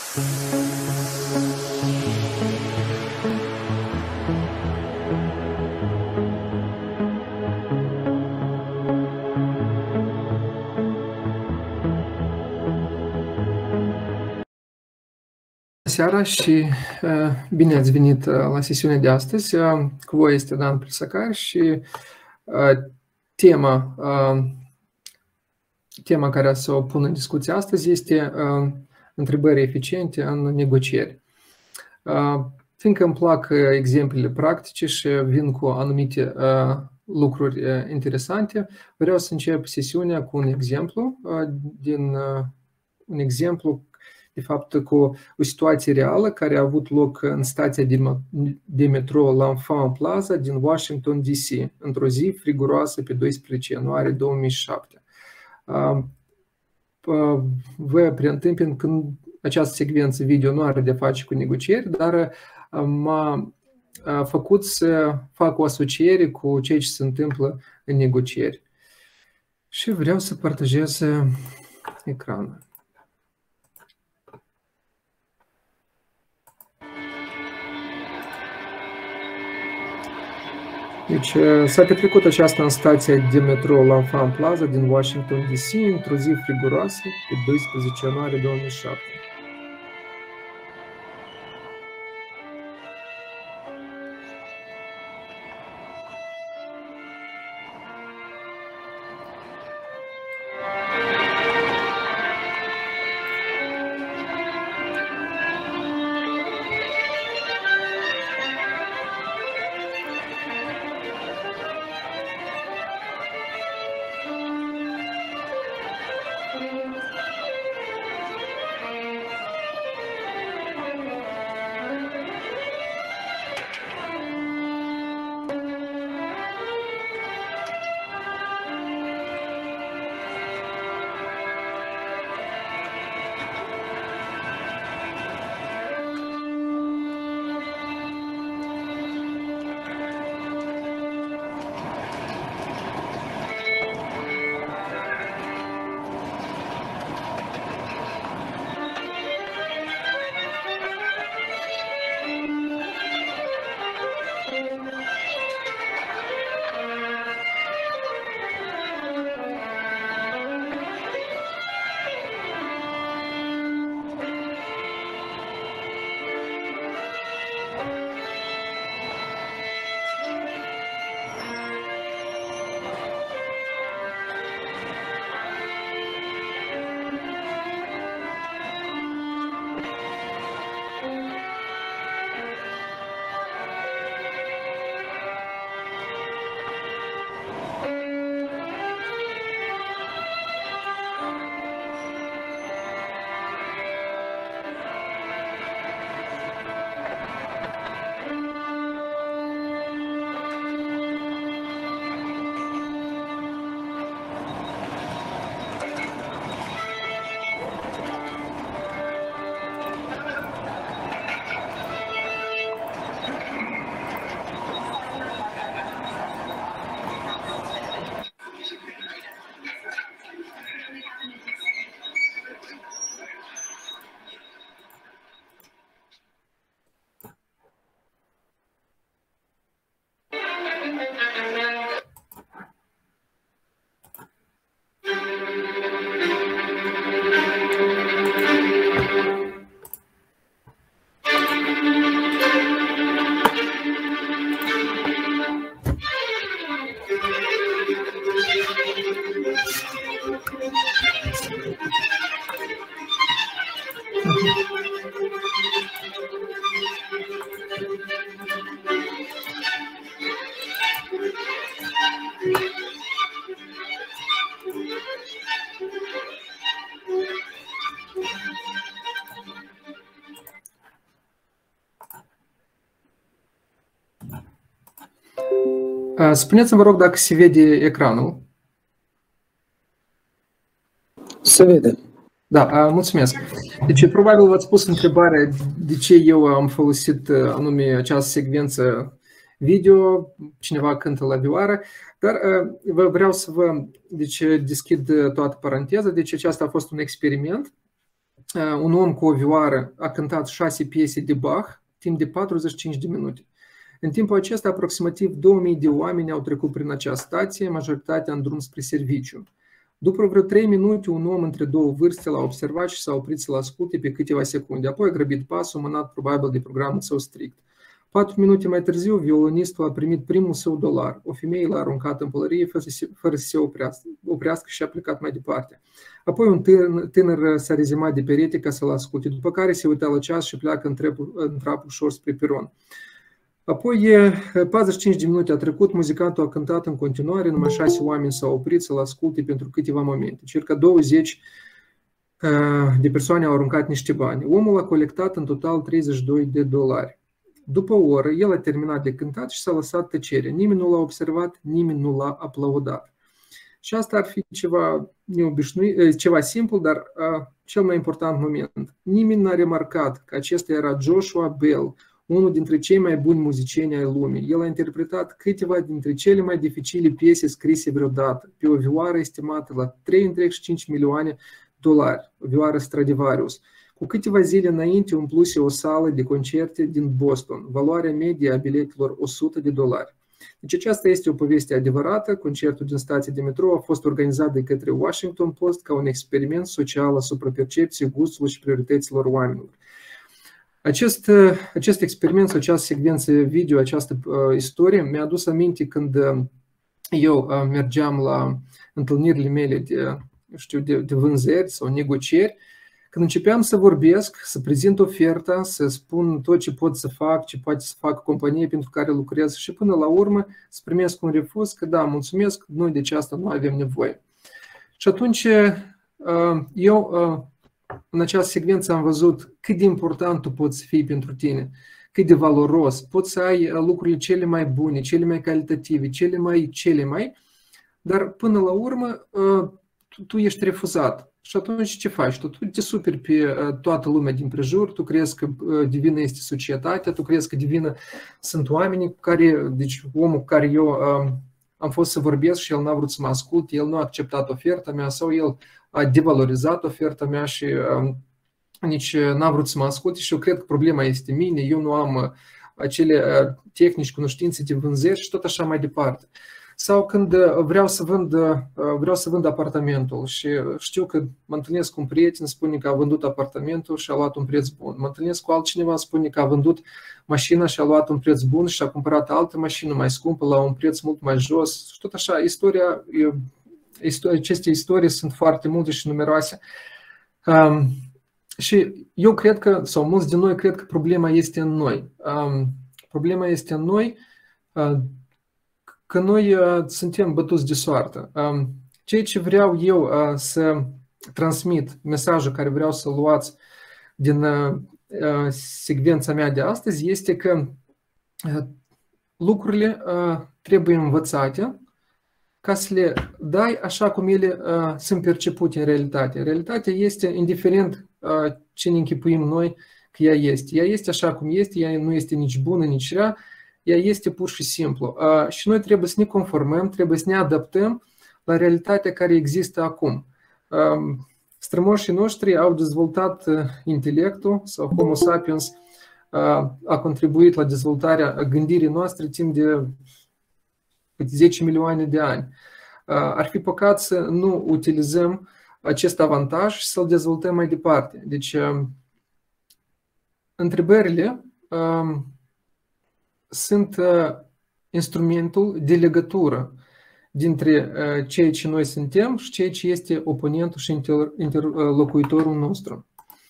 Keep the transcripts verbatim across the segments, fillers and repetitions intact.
Seara și uh, bine ați venit uh, la sesiunea de astăzi. Uh, cu voi este Dan Plisacar și uh, tema, uh, tema care să o pun în discuție astăzi este uh, întrebări eficiente în negocieri. Uh, fiindcă îmi plac exemplele practice și vin cu anumite uh, lucruri uh, interesante, vreau să încep sesiunea cu un exemplu, uh, din uh, un exemplu de fapt cu o situație reală care a avut loc în stația de metrou L'Enfant Plaza din Washington D C, într-o zi friguroasă pe doisprezece ianuarie două mii șapte. Vă preîntâmpin când această secvență video nu are de face cu negocieri, dar m-a făcut să fac o asociere cu ceea ce se întâmplă în negocieri. Și vreau să partajez ecranul. Deci s-a petrecut aceasta în stația de metrou L'Enfant Plaza din Washington D C într-o zi friguroasă pe doisprezece ianuarie două mii șapte. Spuneți-mi, vă rog, dacă se vede ecranul. Se vede. Da, mulțumesc. Deci, probabil v-ați pus întrebarea de ce eu am folosit anume această secvență video, cineva cântă la vioară, dar vă vreau să vă deci, deschid toată paranteza. Deci aceasta a fost un experiment un om cu o vioară a cântat șase piese de Bach timp de patruzeci și cinci de minute. În timpul acesta, aproximativ două mii de oameni au trecut prin această stație, majoritatea în drum spre serviciu. După vreo trei minute, un om între două vârste l-a observat și s-a oprit să-l asculte pe câteva secunde. Apoi a grăbit pasul, mânat probabil de programul său strict. Patru minute mai târziu, violonistul a primit primul său dolar. O femeie l-a aruncat în pălărie fără să se oprească, oprească și a plecat mai departe. Apoi un tânăr s-a rezemat de perete ca să-l asculte, după care se uita la ceas și pleacă în trap ușor spre peron. Apoi, patruzeci și cinci de minute a trecut, muzicantul a cântat în continuare, numai șase oameni s-au oprit să-l asculte pentru câteva momente. Circa douăzeci de persoane au aruncat niște bani. Omul a colectat în total treizeci și doi de dolari. După o oră, el a terminat de cântat și s-a lăsat tăcere. Nimeni nu l-a observat, nimeni nu l-a aplaudat. Și asta ar fi ceva neobișnuit, ceva simplu, dar uh, cel mai important moment. Nimeni n-a remarcat că acesta era Joshua Bell, unul dintre cei mai buni muzicieni ai lumii. El a interpretat câteva dintre cele mai dificile piese scrise vreodată, pe o vioară estimată la trei virgulă cinci milioane dolari, o vioară Stradivarius. Cu câteva zile înainte umpluse o sală de concerte din Boston, valoarea medie a biletelor o sută de dolari. Deci aceasta este o poveste adevărată. Concertul din stația de metrou a fost organizat de către Washington Post ca un experiment social asupra percepției, gustului și priorităților oamenilor. Acest, acest experiment, această secvență video, această uh, istorie mi-a adus aminte când uh, eu uh, mergeam la întâlnirile mele de, știu, de, de vânzări sau negocieri, când începeam să vorbesc, să prezint oferta, să spun tot ce pot să fac, ce poate să fac compania pentru care lucrez și până la urmă să primesc un refuz că da, mulțumesc, noi de asta nu avem nevoie. Și atunci eu în această secvență am văzut cât de important tu poți să fii pentru tine, cât de valoros, poți să ai lucrurile cele mai bune, cele mai calitative, cele mai, cele mai, dar până la urmă tu, tu ești refuzat. Și atunci ce faci? Tu, tu te superi pe toată lumea din prejur, tu crezi că divină este societatea, tu crezi că divină sunt oamenii cu care, deci omul cu care eu um, am fost să vorbesc și el n-a vrut să mă asculte, el nu a acceptat oferta mea sau el a devalorizat oferta mea și um, nici n-a vrut să mă asculte și eu cred că problema este mine, eu nu am acele tehnici, cunoștințe de vânzări și tot așa mai departe. Sau când vreau să vând, vreau să vând apartamentul și știu că mă întâlnesc cu un prieten, spune că a vândut apartamentul și a luat un preț bun. Mă întâlnesc cu altcineva, spune că a vândut mașina și a luat un preț bun și a cumpărat altă mașină mai scumpă la un preț mult mai jos. Și tot așa, istoria, aceste istorii sunt foarte multe și numeroase. Um, și eu cred că, sau mulți din noi cred că problema este în noi. Um, problema este în noi uh, că noi uh, suntem bătuți de soartă. Uh, ceea ce vreau eu uh, să transmit, mesajul care vreau să luați din uh, secvența mea de astăzi este că uh, lucrurile uh, trebuie învățate ca să le dai așa cum ele uh, sunt percepute în realitate. Realitatea este, indiferent uh, ce ne închipuim noi că ea este. Ea este așa cum este, ea nu este nici bună, nici rea, ea este pur și simplu. Uh, și noi trebuie să ne conformăm, trebuie să ne adaptăm la realitatea care există acum. Uh, strămoșii noștri au dezvoltat uh, intelectul sau Homo sapiens uh, a contribuit la dezvoltarea gândirii noastre timp de zece milioane de ani. Ar fi păcat să nu utilizăm acest avantaj și să-l dezvoltăm mai departe. Deci, întrebările um, sunt uh, instrumentul de legătură dintre uh, ceea ce noi suntem și ceea ce este oponentul și inter, interlocuitorul nostru.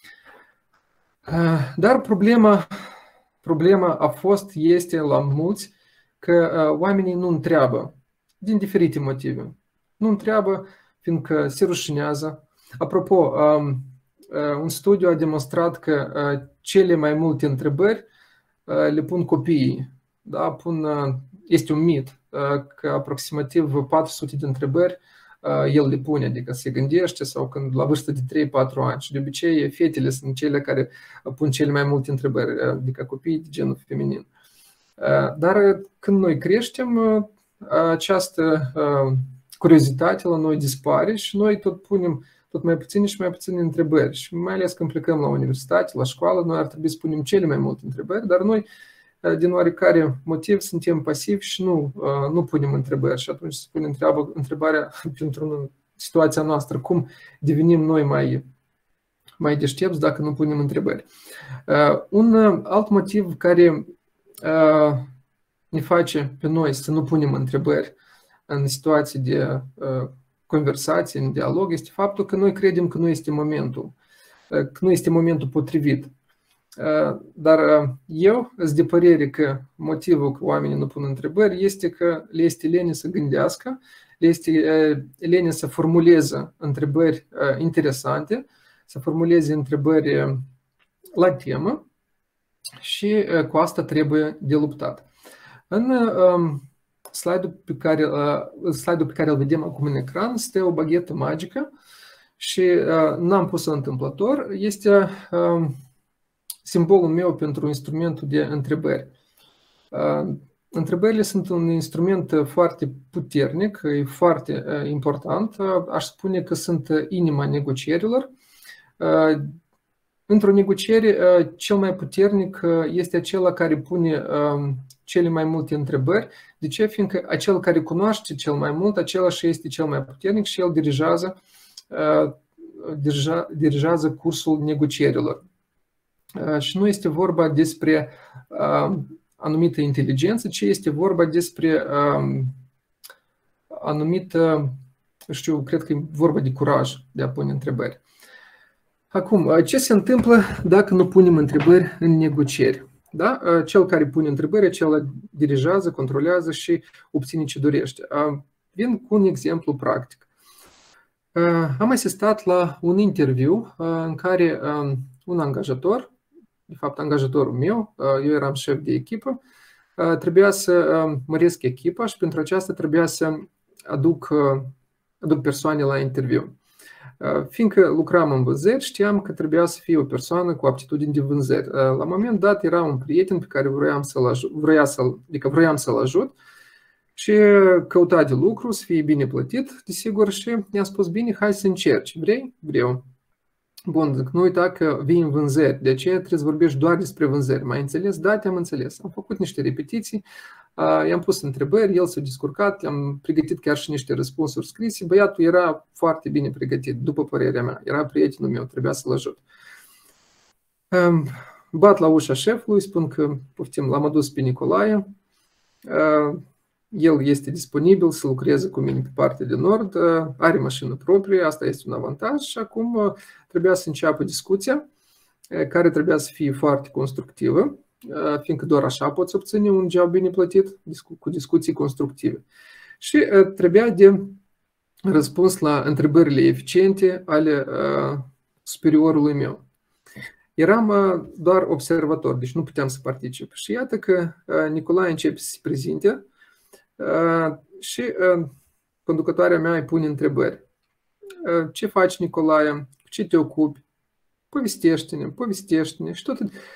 Uh, dar problema, problema a fost, este la mulți, că uh, oamenii nu întreabă, din diferite motive. Nu întreabă fiindcă se rușinează. Apropo, um, uh, un studiu a demonstrat că uh, cele mai multe întrebări uh, le pun copiii. Da? Pun, uh, este un mit uh, că aproximativ patru sute de întrebări uh, el le pune, adică se gândește sau când la vârstă de trei patru ani. Și de obicei fetele sunt cele care pun cele mai multe întrebări, adică copiii de genul feminin. Dar când noi creștem, această curiozitate la noi dispare și noi tot punem tot mai puține și mai puține întrebări. Și mai ales când plecăm la universitate, la școală, noi ar trebui să punem cele mai multe întrebări, dar noi, din oarecare motiv, suntem pasivi și nu, nu punem întrebări. Și atunci se pune întreabă, întrebarea pentru situația noastră, cum devenim noi mai, mai deștepți dacă nu punem întrebări. Un alt motiv care ne face pe noi să nu punem întrebări în situații de conversație, în dialog, este faptul că noi credem că nu este momentul, că nu este momentul potrivit. Dar eu sunt de părere că motivul că oamenii nu pun întrebări este că le este lene să gândească, le este lene să formuleze întrebări interesante, să formuleze întrebări la temă și cu asta trebuie de luptat. În slide-ul pe care, slide-ul pe care îl vedem acum în ecran este o baghetă magică și n-am pus-o întâmplător. Este simbolul meu pentru instrumentul de întrebări. Întrebările sunt un instrument foarte puternic, e foarte important. Aș spune că sunt inima negocierilor. Într-o negociere, cel mai puternic este acela care pune cele mai multe întrebări. De ce? Fiindcă acel care cunoaște cel mai mult, acela și este cel mai puternic și el dirigează, dirija, dirigează cursul negocierilor. Și nu este vorba despre anumită inteligență, ci este vorba despre anumită, știu, cred că e vorba de curaj de a pune întrebări. Acum, ce se întâmplă dacă nu punem întrebări în negocieri? Da? Cel care pune întrebări, acela dirigează, controlează și obține ce dorește. Vin cu un exemplu practic. Am asistat la un interviu în care un angajator, de fapt angajatorul meu, eu eram șef de echipă, trebuia să măresc echipa și pentru aceasta trebuia să aduc, aduc persoane la interviu. Fiindcă lucram în vânzări, știam că trebuia să fie o persoană cu aptitudini de vânzări. La moment dat era un prieten pe care vroiam să-l ajut, vroia să-l, adică vroiam să-l ajut și căuta de lucru, să fie bine plătit, desigur, și i-am spus, bine, hai să încerci. Vrei? Vreau. Bun, zic, nu uita că vii în vânzări, de aceea trebuie să vorbești doar despre vânzări. M-ai înțeles? Da, te-am înțeles. Am făcut niște repetiții, i-am pus întrebări, el s-a descurcat, i-am pregătit chiar și niște răspunsuri scrise. Băiatul era foarte bine pregătit, după părerea mea. Era prietenul meu, trebuia să-l ajut. Bat la ușa șefului, spun că, poftim, l-am adus pe Nicolae. El este disponibil să lucreze cu mine pe partea de nord, are mașină proprie, asta este un avantaj și acum trebuia să înceapă discuția, care trebuia să fie foarte constructivă, fiindcă doar așa poți obține un job bine plătit, cu discuții constructive. Și trebuia de răspuns la întrebările eficiente ale superiorului meu. Eram doar observator, deci nu puteam să particip. Și iată că Nicolae începe să se prezinte și conducătoarea mea îi pune întrebări. Ce faci, Nicolae? Cu ce te ocupi? Povestește-ne, povestește-ne. Și tot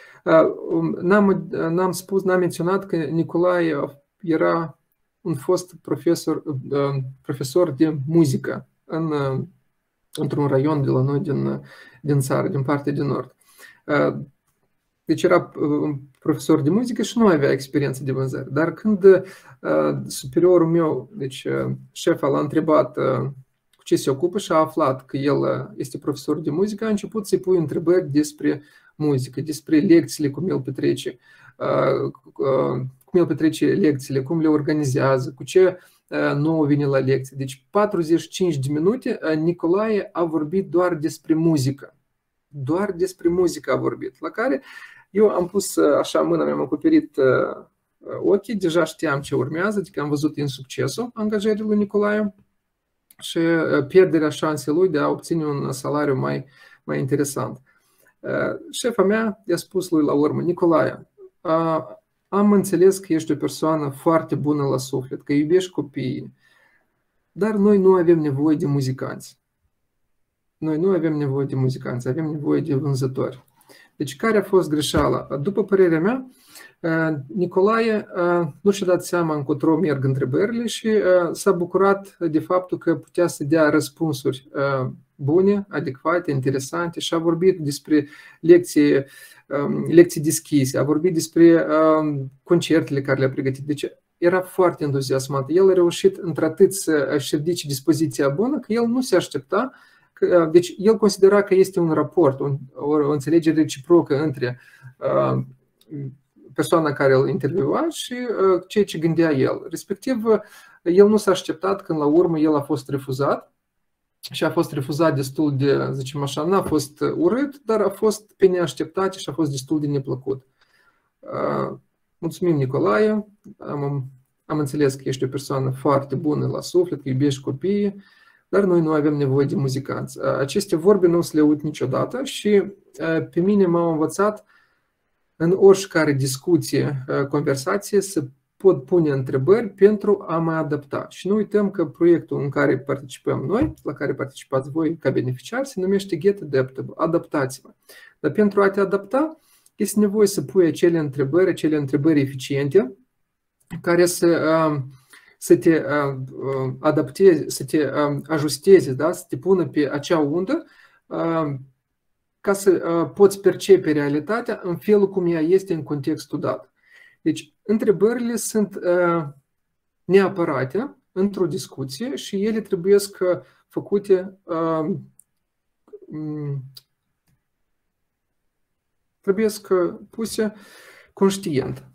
n-am, n-am spus, n-am menționat că Nicolae era un fost profesor, profesor de muzică în, într-un raion de la noi din, din țară, din partea de nord. Deci era profesor de muzică și nu avea experiență de vânzări. Dar când uh, superiorul meu, deci uh, șefa, l-a întrebat uh, cu ce se ocupă și a aflat că el uh, este profesor de muzică, a început să-i pui întrebări despre muzică, despre lecțiile, cum el petrece, uh, uh, cum el petrece lecțiile, cum le organizează, cu ce uh, nou vine la lecții. Deci patruzeci și cinci de minute uh, Nicolae a vorbit doar despre muzică. Doar despre muzică a vorbit, la care eu am pus așa mâna, mi-am acoperit ochii, deja știam ce urmează, adică am văzut insuccesul angajării lui Nicolae și pierderea șansei lui de a obține un salariu mai, mai interesant. Șefa mea i-a spus lui la urmă, Nicolae, am înțeles că ești o persoană foarte bună la suflet, că iubești copiii, dar noi nu avem nevoie de muzicanți. Noi nu avem nevoie de muzicanți, avem nevoie de vânzători. Deci care a fost greșeala? După părerea mea, Nicolae nu și-a dat seama încotro merg întrebările și s-a bucurat de faptul că putea să dea răspunsuri bune, adecvate, interesante și a vorbit despre lecții, lecții deschise, a vorbit despre concertele care le-a pregătit. Deci era foarte entuziasmat. El a reușit într-atât să-și ridice dispoziția bună că el nu se aștepta. Că, deci el considera că este un raport, un, o, o înțelegere reciprocă între uh, persoana care îl interviua și uh, ceea ce gândea el. Respectiv, uh, el nu s-a așteptat când la urmă el a fost refuzat și a fost refuzat destul de, zicem așa, n-a fost urât, dar a fost pe neașteptate și a fost destul de neplăcut. Uh, mulțumim, Nicolae, am, am înțeles că ești o persoană foarte bună la suflet, că iubești copiii, dar noi nu avem nevoie de muzicanți. Aceste vorbe nu o să le uit niciodată și pe mine m-au învățat în oricare discuție, conversație, să pot pune întrebări pentru a mă adapta. Și nu uităm că proiectul în care participăm noi, la care participați voi ca beneficiari, se numește Get Adaptable, adaptați-vă. Dar pentru a te adapta, este nevoie să pui acele întrebări, acele întrebări eficiente, care să... să te adaptezi, să te ajustezi, da? Să te pună pe acea undă ca să poți percepe realitatea în felul cum ea este în contextul dat. Deci, întrebările sunt neapărate într-o discuție și ele trebuie să făcute trebuie să puse conștient.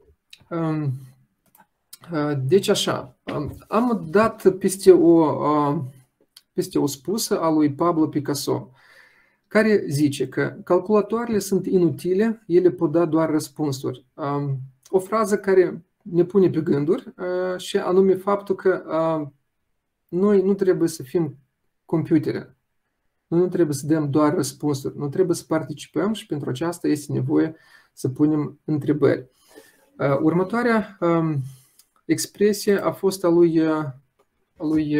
Deci așa, am dat peste o, peste o spusă a lui Pablo Picasso, care zice că calculatoarele sunt inutile, ele pot da doar răspunsuri. O frază care ne pune pe gânduri și anume faptul că noi nu trebuie să fim computere, noi nu trebuie să dăm doar răspunsuri, nu trebuie să participăm și pentru aceasta este nevoie să punem întrebări. Următoarea expresie a fost a lui, a lui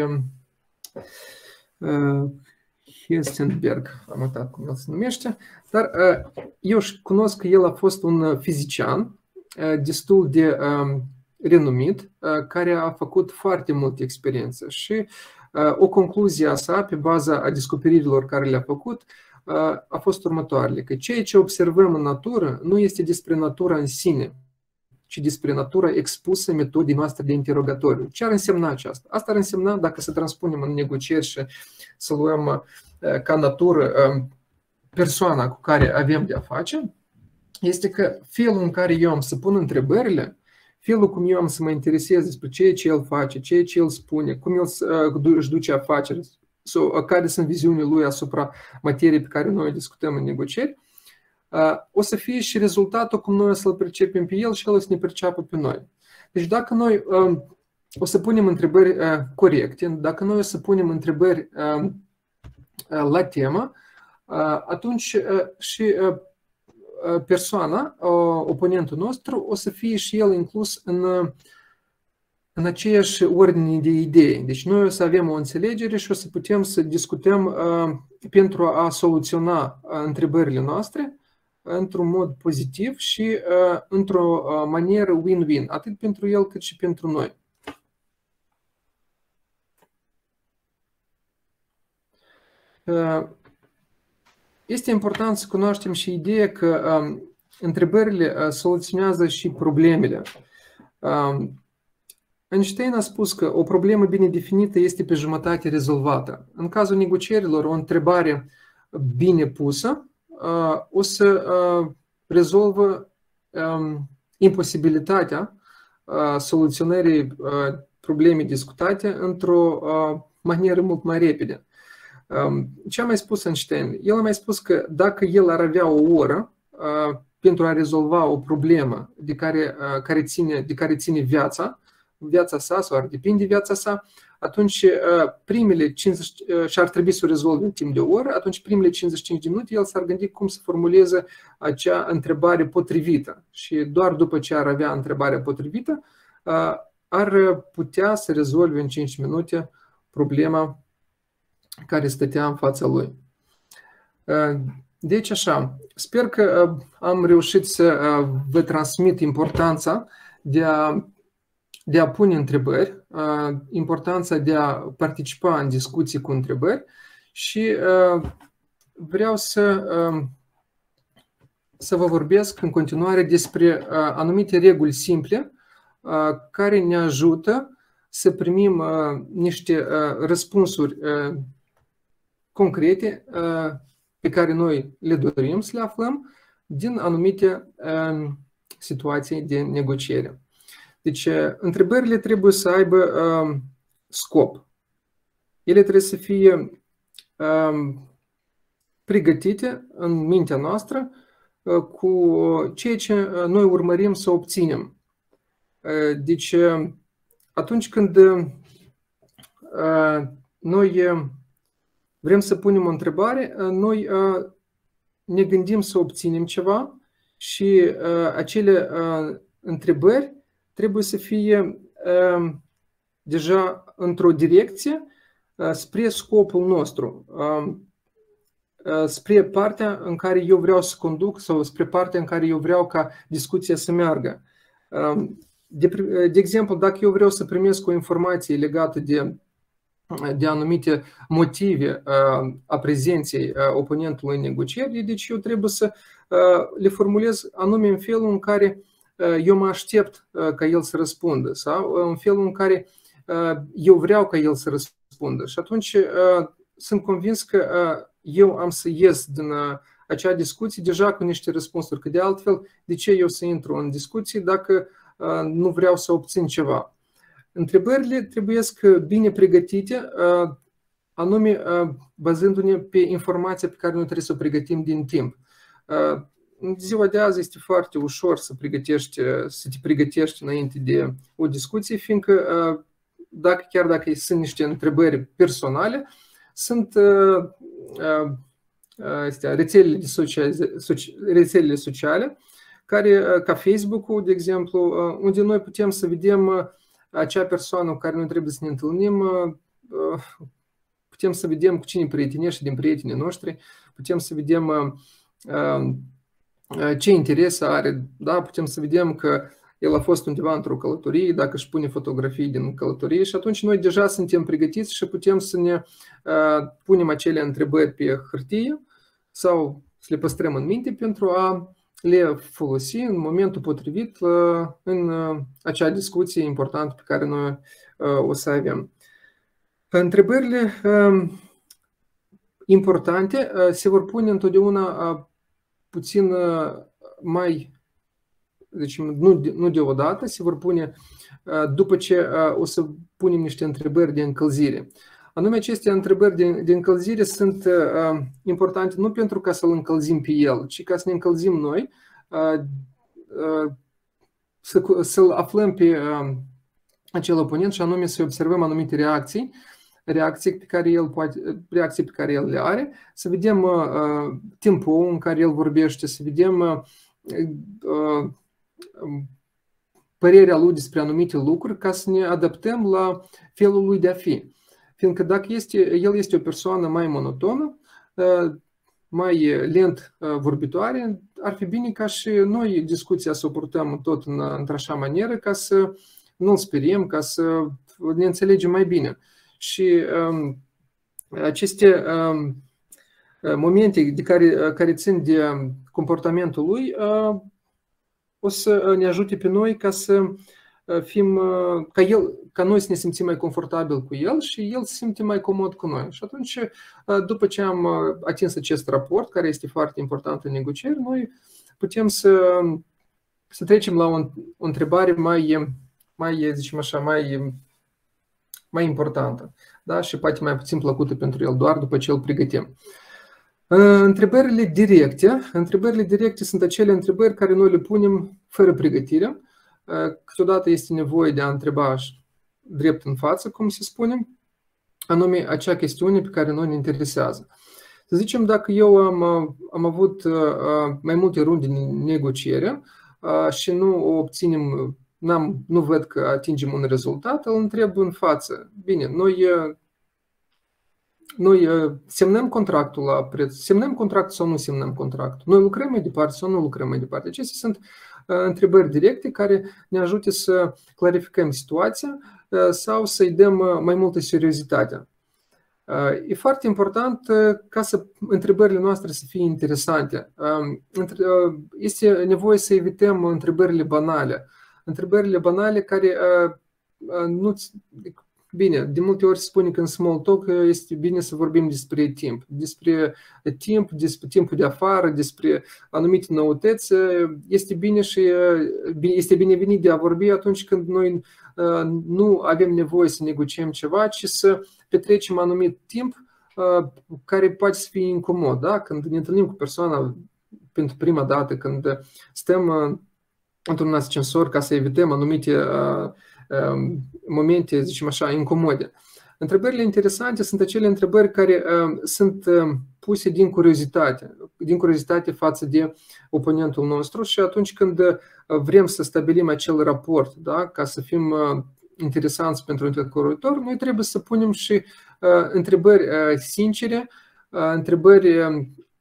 uh, Heisenberg, am uitat cum el se numește, dar uh, eu cunosc că el a fost un fizician uh, destul de uh, renumit, uh, care a făcut foarte multe experiențe și uh, o concluzie a sa, pe baza a descoperirilor care le-a făcut, uh, a fost următoarele, că ceea ce observăm în natură nu este despre natura în sine, ci despre natura expusă metodei noastre de interogatoriu. Ce ar însemna aceasta? Asta ar însemna, dacă să transpunem în negocieri și să luăm ca natură persoana cu care avem de-a face, este că felul în care eu am să pun întrebările, felul cum eu am să mă interesez despre ceea ce el face, ceea ce el spune, cum el își duce afaceri, sau care sunt viziunile lui asupra materiei pe care noi discutăm în negocieri, o să fie și rezultatul cum noi o să-l percepem pe el și el o să ne perceapă pe noi. Deci dacă noi o să punem întrebări corecte, dacă noi o să punem întrebări la temă, atunci și persoana, oponentul nostru, o să fie și el inclus în, în aceeași ordine de idei. Deci noi o să avem o înțelegere și o să putem să discutăm pentru a soluționa întrebările noastre într-un mod pozitiv și uh, într-o uh, manieră win-win, atât pentru el cât și pentru noi. Uh, este important să cunoaștem și ideea că uh, întrebările uh, soluționează și problemele. Uh, Einstein a spus că o problemă bine definită este pe jumătate rezolvată. În cazul negocierilor, o întrebare bine pusă o să rezolvă imposibilitatea soluționării problemei discutate într-o manieră mult mai repede. Ce a mai spus Einstein? El a mai spus că dacă el ar avea o oră pentru a rezolva o problemă de care, care ține, de care ține viața, viața sa sau ar depinde viața sa, atunci primele cincizeci, și ar trebui să o rezolve în timp de o oră, atunci primele cincizeci și cinci de minute el s-ar gândi cum să formuleze acea întrebare potrivită. Și doar după ce ar avea întrebarea potrivită, ar putea să rezolve în cinci minute problema care stătea în fața lui. Deci așa, sper că am reușit să vă transmit importanța de a de a pune întrebări, importanța de a participa în discuții cu întrebări Și vreau să, să vă vorbesc în continuare despre anumite reguli simple care ne ajută să primim niște răspunsuri concrete pe care noi le dorim să le aflăm din anumite situații de negociere. Deci, întrebările trebuie să aibă scop. Ele trebuie să fie pregătite în mintea noastră cu ceea ce noi urmărim să obținem. Deci, atunci când noi vrem să punem o întrebare, noi ne gândim să obținem ceva și acele întrebări trebuie să fie deja într-o direcție spre scopul nostru, spre partea în care eu vreau să conduc sau spre partea în care eu vreau ca discuția să meargă. De, de exemplu, dacă eu vreau să primesc o informație legată de, de anumite motive a prezenței oponentului în negocieri, deci eu trebuie să le formulez anume în felul în care eu mă aștept ca el să răspundă sau în felul în care eu vreau ca el să răspundă. Și atunci sunt convins că eu am să ies din acea discuție deja cu niște răspunsuri, că de altfel, de ce eu să intru în discuții dacă nu vreau să obțin ceva? Întrebările trebuie bine pregătite, anume bazându-ne pe informația pe care noi trebuie să o pregătim din timp. În ziua de azi este foarte ușor să, pregătești, să te pregătești înainte de o discuție, fiindcă dacă, chiar dacă sunt niște întrebări personale, sunt astea, rețelele, sociale, rețelele sociale, care, ca Facebook-ul, de exemplu, unde noi putem să vedem acea persoană cu care noi trebuie să ne întâlnim, putem să vedem cu cine prietenește din prietenii noștri, putem să vedem ce interese are, da? Putem să vedem că el a fost undeva într-o călătorie, dacă își pune fotografii din călătorie și atunci noi deja suntem pregătiți și putem să ne punem acele întrebări pe hârtie sau să le păstrăm în minte pentru a le folosi în momentul potrivit în acea discuție importantă pe care noi o să avem. Întrebările importante se vor pune întotdeauna puțin mai, deci nu, nu deodată, se vor pune după ce o să punem niște întrebări de încălzire. Anume, aceste întrebări de, de încălzire sunt uh, importante nu pentru ca să-l încălzim pe el, ci ca să ne încălzim noi, uh, uh, să, să-l aflăm pe uh, acel oponent și anume să observăm anumite reacții, reacții pe care el, poate, reacții pe care el le are, să vedem uh, timpul în care el vorbește, să vedem uh, uh, părerea lui despre anumite lucruri ca să ne adaptăm la felul lui de a fi. Fiindcă dacă este, el este o persoană mai monotonă, mai lent vorbitoare, ar fi bine ca și noi discuția să o purtăm tot în, într-așa manieră ca să nu-l speriem, ca să ne înțelegem mai bine. Și um, aceste um, momente de care, care țin de comportamentul lui uh, o să ne ajute pe noi ca să fim, ca, el, ca noi să ne simțim mai confortabil cu el și el să se simte mai comod cu noi. Și atunci, după ce am atins acest raport, care este foarte important în negocieri, noi putem să, să trecem la o, o întrebare mai, mai, zicem așa, mai, mai importantă, da? Și poate mai puțin plăcută pentru el, doar după ce îl pregătim. Întrebările directe. Întrebările directe sunt acele întrebări care noi le punem fără pregătire. Câteodată este nevoie de a întreba drept în față, cum se spune, anume acea chestiune pe care noi ne interesează. Să zicem, dacă eu am, am avut mai multe runde de negociere și nu obținem, n-am, nu văd că atingem un rezultat, îl întreb în față. Bine, noi, noi semnăm contractul la preț, semnăm contractul sau nu semnăm contractul? Noi lucrăm mai departe sau nu lucrăm mai departe? Acestea sunt întrebări directe care ne ajută să clarificăm situația sau să-i dăm mai multă seriozitate. E foarte important ca să întrebările noastre să fie interesante. Este nevoie să evităm întrebările banale. Întrebările banale care nu... Bine, de multe ori se spune că în small talk este bine să vorbim despre timp. Despre timp, despre timpul de afară, despre anumite noutăți. Este bine și este binevenit de a vorbi atunci când noi nu avem nevoie să negociem ceva, ci să petrecem anumit timp care poate să fie incomod. Da? Când ne întâlnim cu persoana pentru prima dată, când stăm într-un ascensor ca să evităm anumite momente, zicem așa, incomode. Întrebările interesante sunt acele întrebări care uh, sunt uh, puse din curiozitate, din curiozitate față de oponentul nostru și atunci când uh, vrem să stabilim acel raport, da, ca să fim uh, interesanți pentru interlocutor, noi trebuie să punem și uh, întrebări uh, sincere, uh, întrebări uh,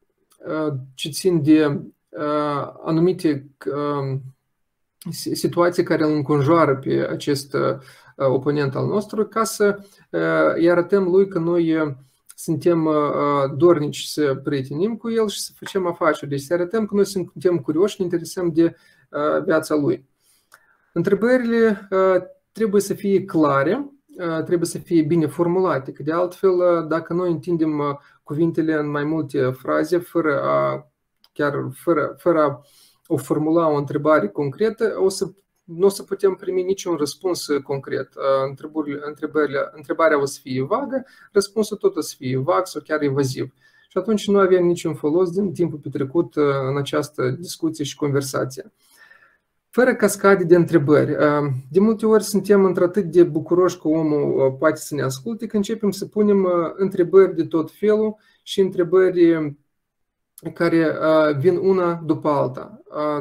ce țin de uh, anumite uh, situații care îl înconjoară pe acest oponent al nostru, ca să îi arătăm lui că noi suntem dornici să prietenim cu el și să facem afaceri. Deci să arătăm că noi suntem curioși, ne interesăm de viața lui. Întrebările trebuie să fie clare, trebuie să fie bine formulate, că de altfel, dacă noi întindem cuvintele în mai multe fraze, fără a, chiar fără, fără a o formula o întrebare concretă, o să, nu o să putem primi niciun răspuns concret. Întrebările, întrebarea o să fie vagă, răspunsul tot o să fie vag sau chiar evaziv. Și atunci nu avem niciun folos din timpul petrecut în această discuție și conversație. Fără cascade de întrebări. De multe ori suntem într-atât de bucuroși că omul poate să ne asculte, că începem să punem întrebări de tot felul și întrebări care vin una după alta.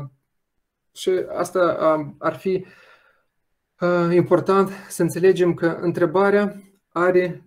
Și asta ar fi important să înțelegem că întrebarea are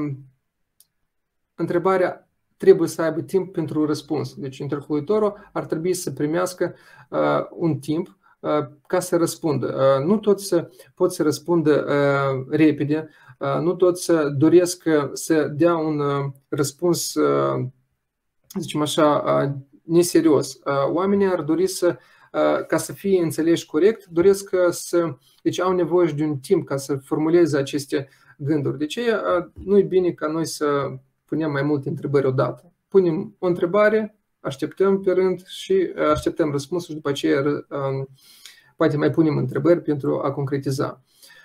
întrebarea trebuie să aibă timp pentru răspuns. Deci interlocutorul ar trebui să primească un timp ca să răspundă. Nu toți pot să răspundă repede, nu toți doresc să dea un răspuns, zicem așa, neserios. Oamenii ar dori să, ca să fie înțeleși corect, doresc să, deci au nevoie de un timp ca să formuleze aceste gânduri. De aceea nu e bine ca noi să punem mai multe întrebări odată. Punem o întrebare, așteptăm pe rând și așteptăm răspunsul și după aceea poate mai punem întrebări pentru a concretiza.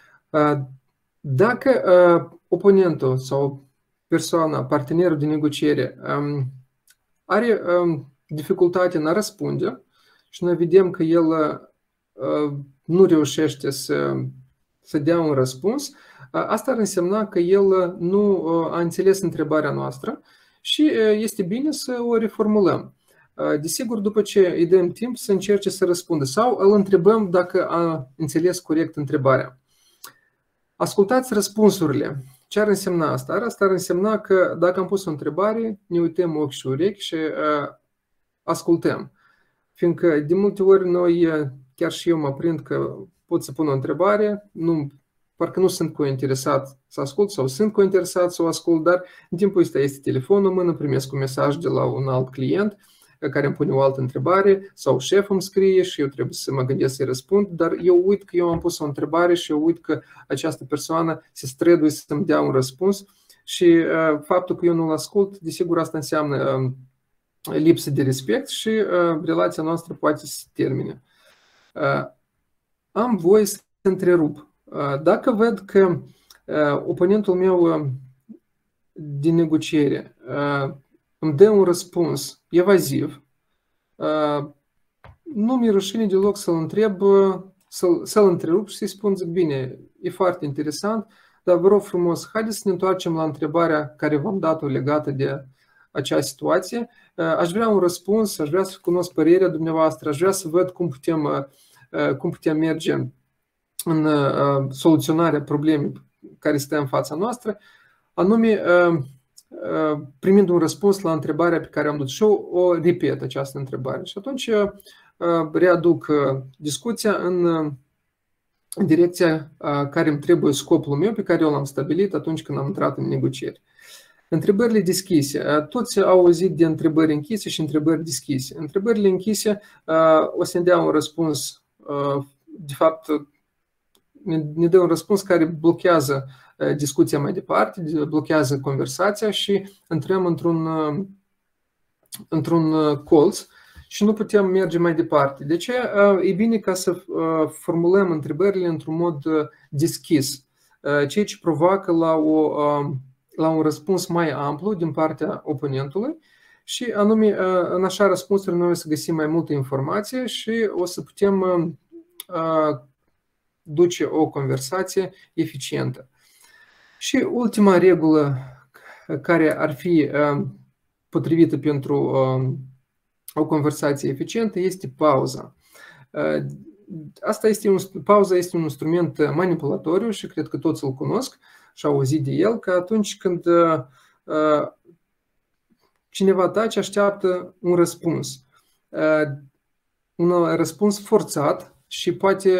Dacă oponentul sau persoana, partenerul de negociere are dificultate în a răspunde și noi vedem că el nu reușește să, să dea un răspuns, asta ar însemna că el nu a înțeles întrebarea noastră și este bine să o reformulăm. Desigur, după ce îi dăm timp să încerce să răspundă sau îl întrebăm dacă a înțeles corect întrebarea. Ascultați răspunsurile. Ce ar însemna asta? Asta ar însemna că dacă am pus o întrebare, ne uităm ochi și urechi și ascultăm. Fiindcă de multe ori noi, chiar și eu mă prind că pot să pun o întrebare, nu, parcă nu sunt cointeresat să ascult sau sunt cointeresat să o ascult, dar în timpul ăsta este telefonul în mână, primesc un mesaj de la un alt client care îmi pune o altă întrebare sau șeful îmi scrie și eu trebuie să mă gândesc să-i răspund, dar eu uit că eu am pus o întrebare și eu uit că această persoană se străduie să-mi dea un răspuns și uh, faptul că eu nu-l ascult, desigur asta înseamnă uh, lipsă de respect și uh, relația noastră poate să se termine. Uh, am voie să întrerup. Uh, dacă văd că uh, oponentul meu uh, de negociere uh, îmi dă un răspuns evaziv, nu mi-e rușine deloc să-l întreb, să-l, să-l întrerup și să-i spun, zic, bine, e foarte interesant, dar vă rog frumos, haideți să ne întoarcem la întrebarea care v-am dat-o legată de acea situație. Aș vrea un răspuns, aș vrea să cunosc părerea dumneavoastră, aș vrea să văd cum putem, cum putem merge în soluționarea problemei care stă în fața noastră, anume primind un răspuns la întrebarea pe care am dat și eu, o repet această întrebare. Și atunci readuc discuția în direcția care îmi trebuie scopul meu pe care eu l-am stabilit atunci când am intrat în negocieri. Întrebările deschise. Toți au auzit de întrebări închise și întrebări deschise. Întrebările închise o să ne dea un răspuns, de fapt, ne dă un răspuns care blochează discuția mai departe, blochează conversația și intrăm într-un într-un colț și nu putem merge mai departe. De ce? E bine ca să formulăm întrebările într-un mod deschis, ceea ce provoacă la, o, la un răspuns mai amplu din partea oponentului și anume în așa răspunsuri noi o să găsim mai multă informație și o să putem duce o conversație eficientă. Și ultima regulă care ar fi potrivită pentru o conversație eficientă este pauza. Asta este un, pauza este un instrument manipulatoriu și cred că toți îl cunosc și au auzit de el, că atunci când cineva tace, așteaptă un răspuns. Un răspuns forțat și poate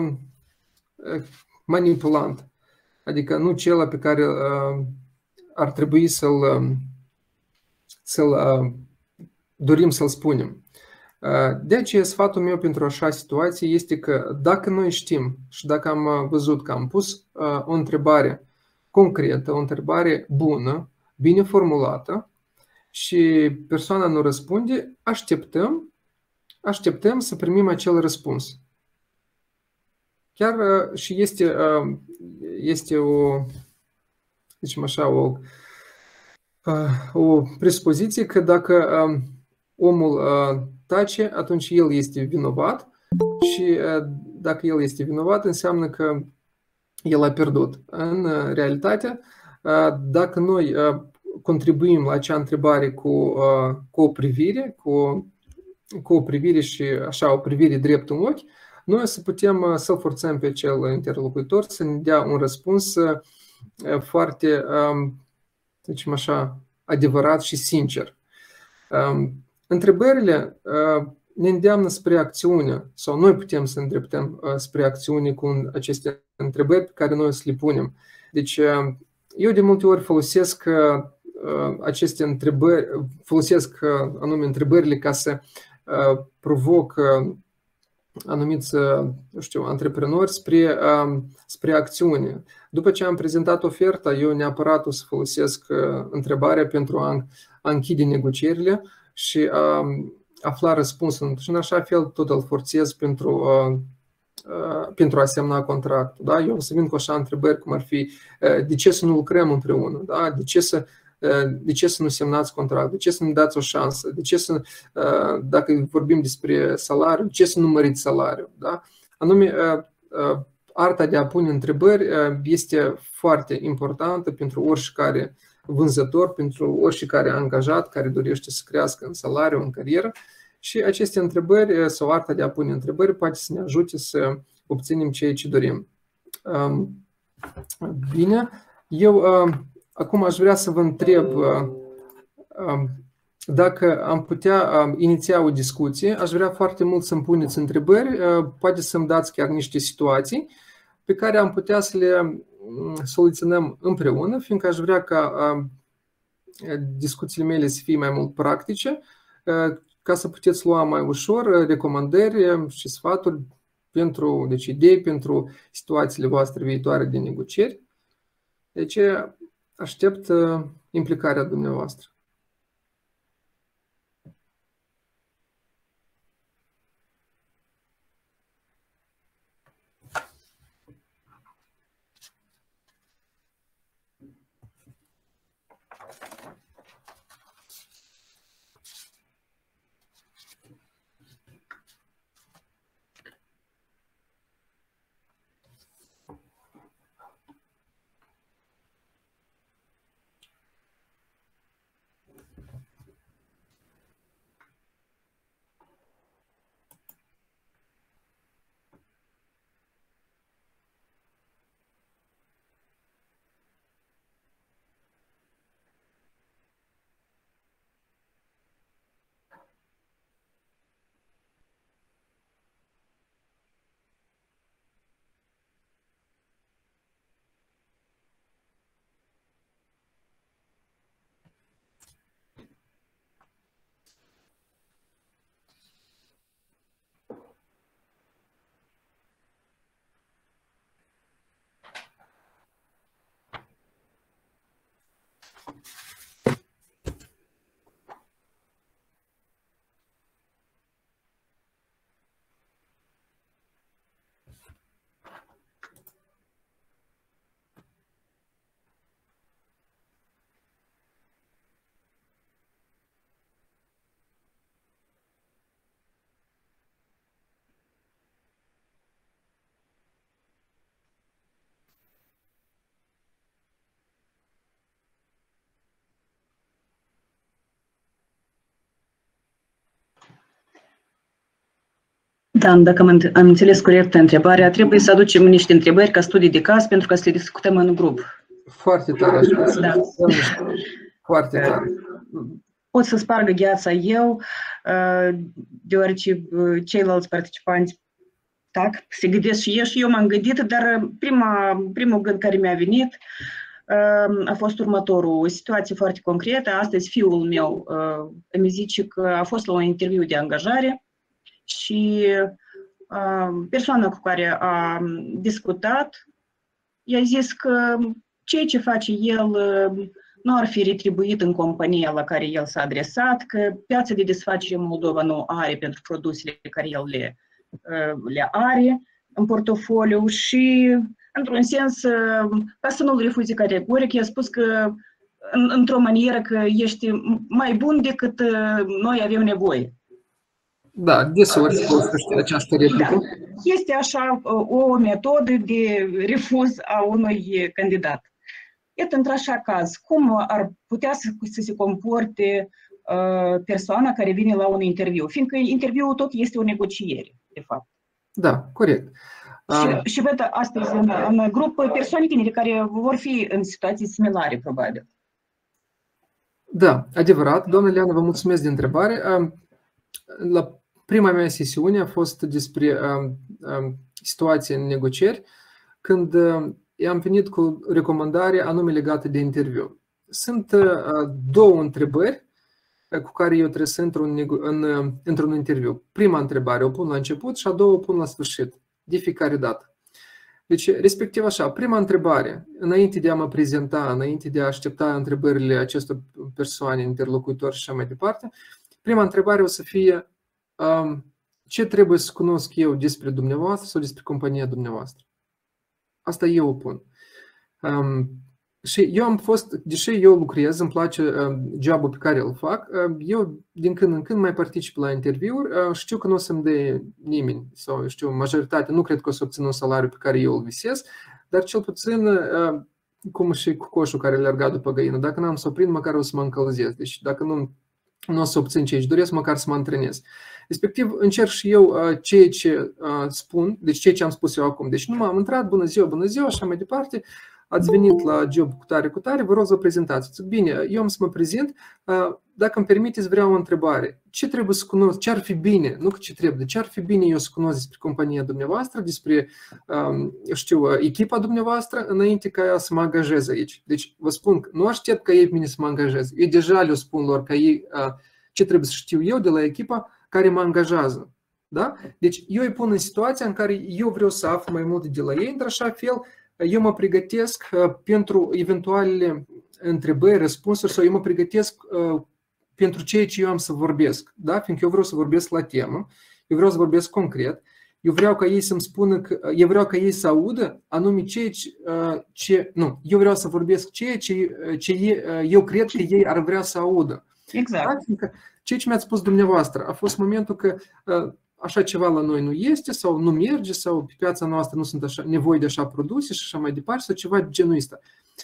manipulant. Adică nu cel pe care ar trebui să-l să-l dorim să-l spunem. De aceea, sfatul meu pentru așa situație este că dacă noi știm și dacă am văzut că am pus o întrebare concretă, o întrebare bună, bine formulată și persoana nu răspunde, așteptăm, așteptăm să primim acel răspuns. Chiar și este, este o, zicem așa, o o presuppoziție că dacă omul tace, atunci el este vinovat și dacă el este vinovat, înseamnă că el a pierdut. În realitate, dacă noi contribuim la acea întrebare cu, cu o privire, cu, cu o privire și așa o privire drept în ochi, noi o să putem să-l forțăm pe cel interlocutor să ne dea un răspuns foarte, zicem așa, adevărat și sincer. Întrebările ne îndeamnă spre acțiune sau noi putem să îndreptăm spre acțiune cu aceste întrebări pe care noi o să le punem. Deci eu de multe ori folosesc aceste întrebări, folosesc anume întrebările ca să provoc anumiți, nu știu, antreprenori spre, spre acțiune. După ce am prezentat oferta, eu neapărat o să folosesc întrebarea pentru a, a închide negocierile și a afla răspunsul. Și în așa fel tot îl forțez pentru, pentru a semna contractul. Da? Eu o să vin cu așa întrebări cum ar fi de ce să nu lucrăm împreună? Da? De ce să De ce să nu semnați contract? De ce să nu dați o șansă? De ce să, dacă vorbim despre salariu, de ce să nu măriți salariul? Da? Anume, arta de a pune întrebări este foarte importantă pentru oricare vânzător, pentru oricare angajat care dorește să crească în salariu, în carieră. Și aceste întrebări sau arta de a pune întrebări poate să ne ajute să obținem ceea ce dorim. Bine, eu acum aș vrea să vă întreb dacă am putea iniția o discuție. Aș vrea foarte mult să-mi puneți întrebări, poate să-mi dați chiar niște situații pe care am putea să le soluționăm împreună, fiindcă aș vrea ca discuțiile mele să fie mai mult practice, ca să puteți lua mai ușor recomandări și sfaturi pentru, deci idei pentru situațiile voastre viitoare de negocieri. Deci aștept implicarea dumneavoastră. Da, dacă am, am înțeles corect întrebarea, trebuie să aducem niște întrebări ca studii de caz pentru ca să le discutăm în grup. Foarte tare. Da. Foarte tare. Pot să spargă gheața eu, deoarece ceilalți participanți tac, se gândesc și eu și eu m-am gândit, dar prima, primul gând care mi-a venit a fost următorul. O situație foarte concretă. Astăzi fiul meu îmi zice că a fost la un interviu de angajare și uh, persoana cu care a discutat i-a zis că ceea ce face el uh, nu ar fi retribuit în compania la care el s-a adresat, că piața de desfacere Moldova nu are pentru produsele pe care el le, uh, le are în portofoliu și, într-un sens, uh, ca să nu-l refuze categoric, i-a spus că în, într-o manieră că ești mai bun decât uh, noi avem nevoie. Da, deseori se folosește această replică. Da. Este așa o metodă de refuz a unui candidat. Iată, într-așa caz, cum ar putea să, să se comporte uh, persoana care vine la un interviu? Fiindcă interviul tot este o negociere, de fapt. Da, corect. Uh, și, și văd astăzi în, în grup persoane tinere care vor fi în situații similare, probabil. Da, adevărat. Doamna Leana, vă mulțumesc de întrebare. La prima mea sesiune a fost despre uh, uh, situație în negocieri, când uh, am venit cu recomandare anume legată de interviu. Sunt uh, două întrebări cu care eu trebuie să intru în, în, într-un interviu. Prima întrebare o pun la început și a doua o pun la sfârșit, de fiecare dată. Deci, respectiv așa, prima întrebare, înainte de a mă prezenta, înainte de a aștepta întrebările acestor persoane, interlocutori și așa mai departe, prima întrebare o să fie: ce trebuie să cunosc eu despre dumneavoastră sau despre compania dumneavoastră? Asta eu o pun. Um, și eu am fost, deși eu lucrez, îmi place um, jobul pe care îl fac, um, eu din când în când mai particip la interviuri, uh, știu că nu o să-mi dea nimeni, sau știu, majoritatea, nu cred că o să obțin un salariu pe care eu îl visez, dar cel puțin, uh, cum și cu coșul care le-arga după găină, dacă n-am să o prind, măcar o să mă încălzesc. Deci dacă nu, nu o să obțin ce își doresc, măcar să mă antrenez. Respectiv, încerc și eu uh, ceea ce uh, spun, deci ceea ce am spus eu acum. Deci nu m-am intrat, bună ziua, bună ziua, așa mai departe, ați venit la job cu tare, cu tare, vă rog să vă prezentați. Zic, bine, eu am să mă prezint, uh, dacă îmi permiteți, vreau o întrebare. Ce trebuie să cunosc, ce ar fi bine, nu că ce trebuie, ce ar fi bine eu să cunosc despre compania dumneavoastră, despre, um, știu, echipa dumneavoastră, înainte ca ea să mă angajez aici. Deci, vă spun, nu aștept ca ei pe mine să mă angajez. Eu deja le spun lor ca ei uh, ce trebuie să știu eu de la echipa care mă angajează. Da? Deci eu îi pun în situația în care eu vreau să aflu mai multe de la ei, într-așa fel eu mă pregătesc pentru eventuale întrebări, răspunsuri, sau eu mă pregătesc pentru ceea ce eu am să vorbesc. Da? Fiindcă eu vreau să vorbesc la temă, eu vreau să vorbesc concret, eu vreau ca ei să-mi spună că, eu vreau ca ei să audă anume ceea ce, ce nu, eu vreau să vorbesc ceea ce, ce eu cred că ei ar vrea să audă. Exact. Da? Fiindcă ceea ce mi-ați spus dumneavoastră a fost momentul că așa ceva la noi nu este sau nu merge sau pe piața noastră nu sunt așa, nevoi de așa produse și așa mai departe sau ceva de genul ăsta.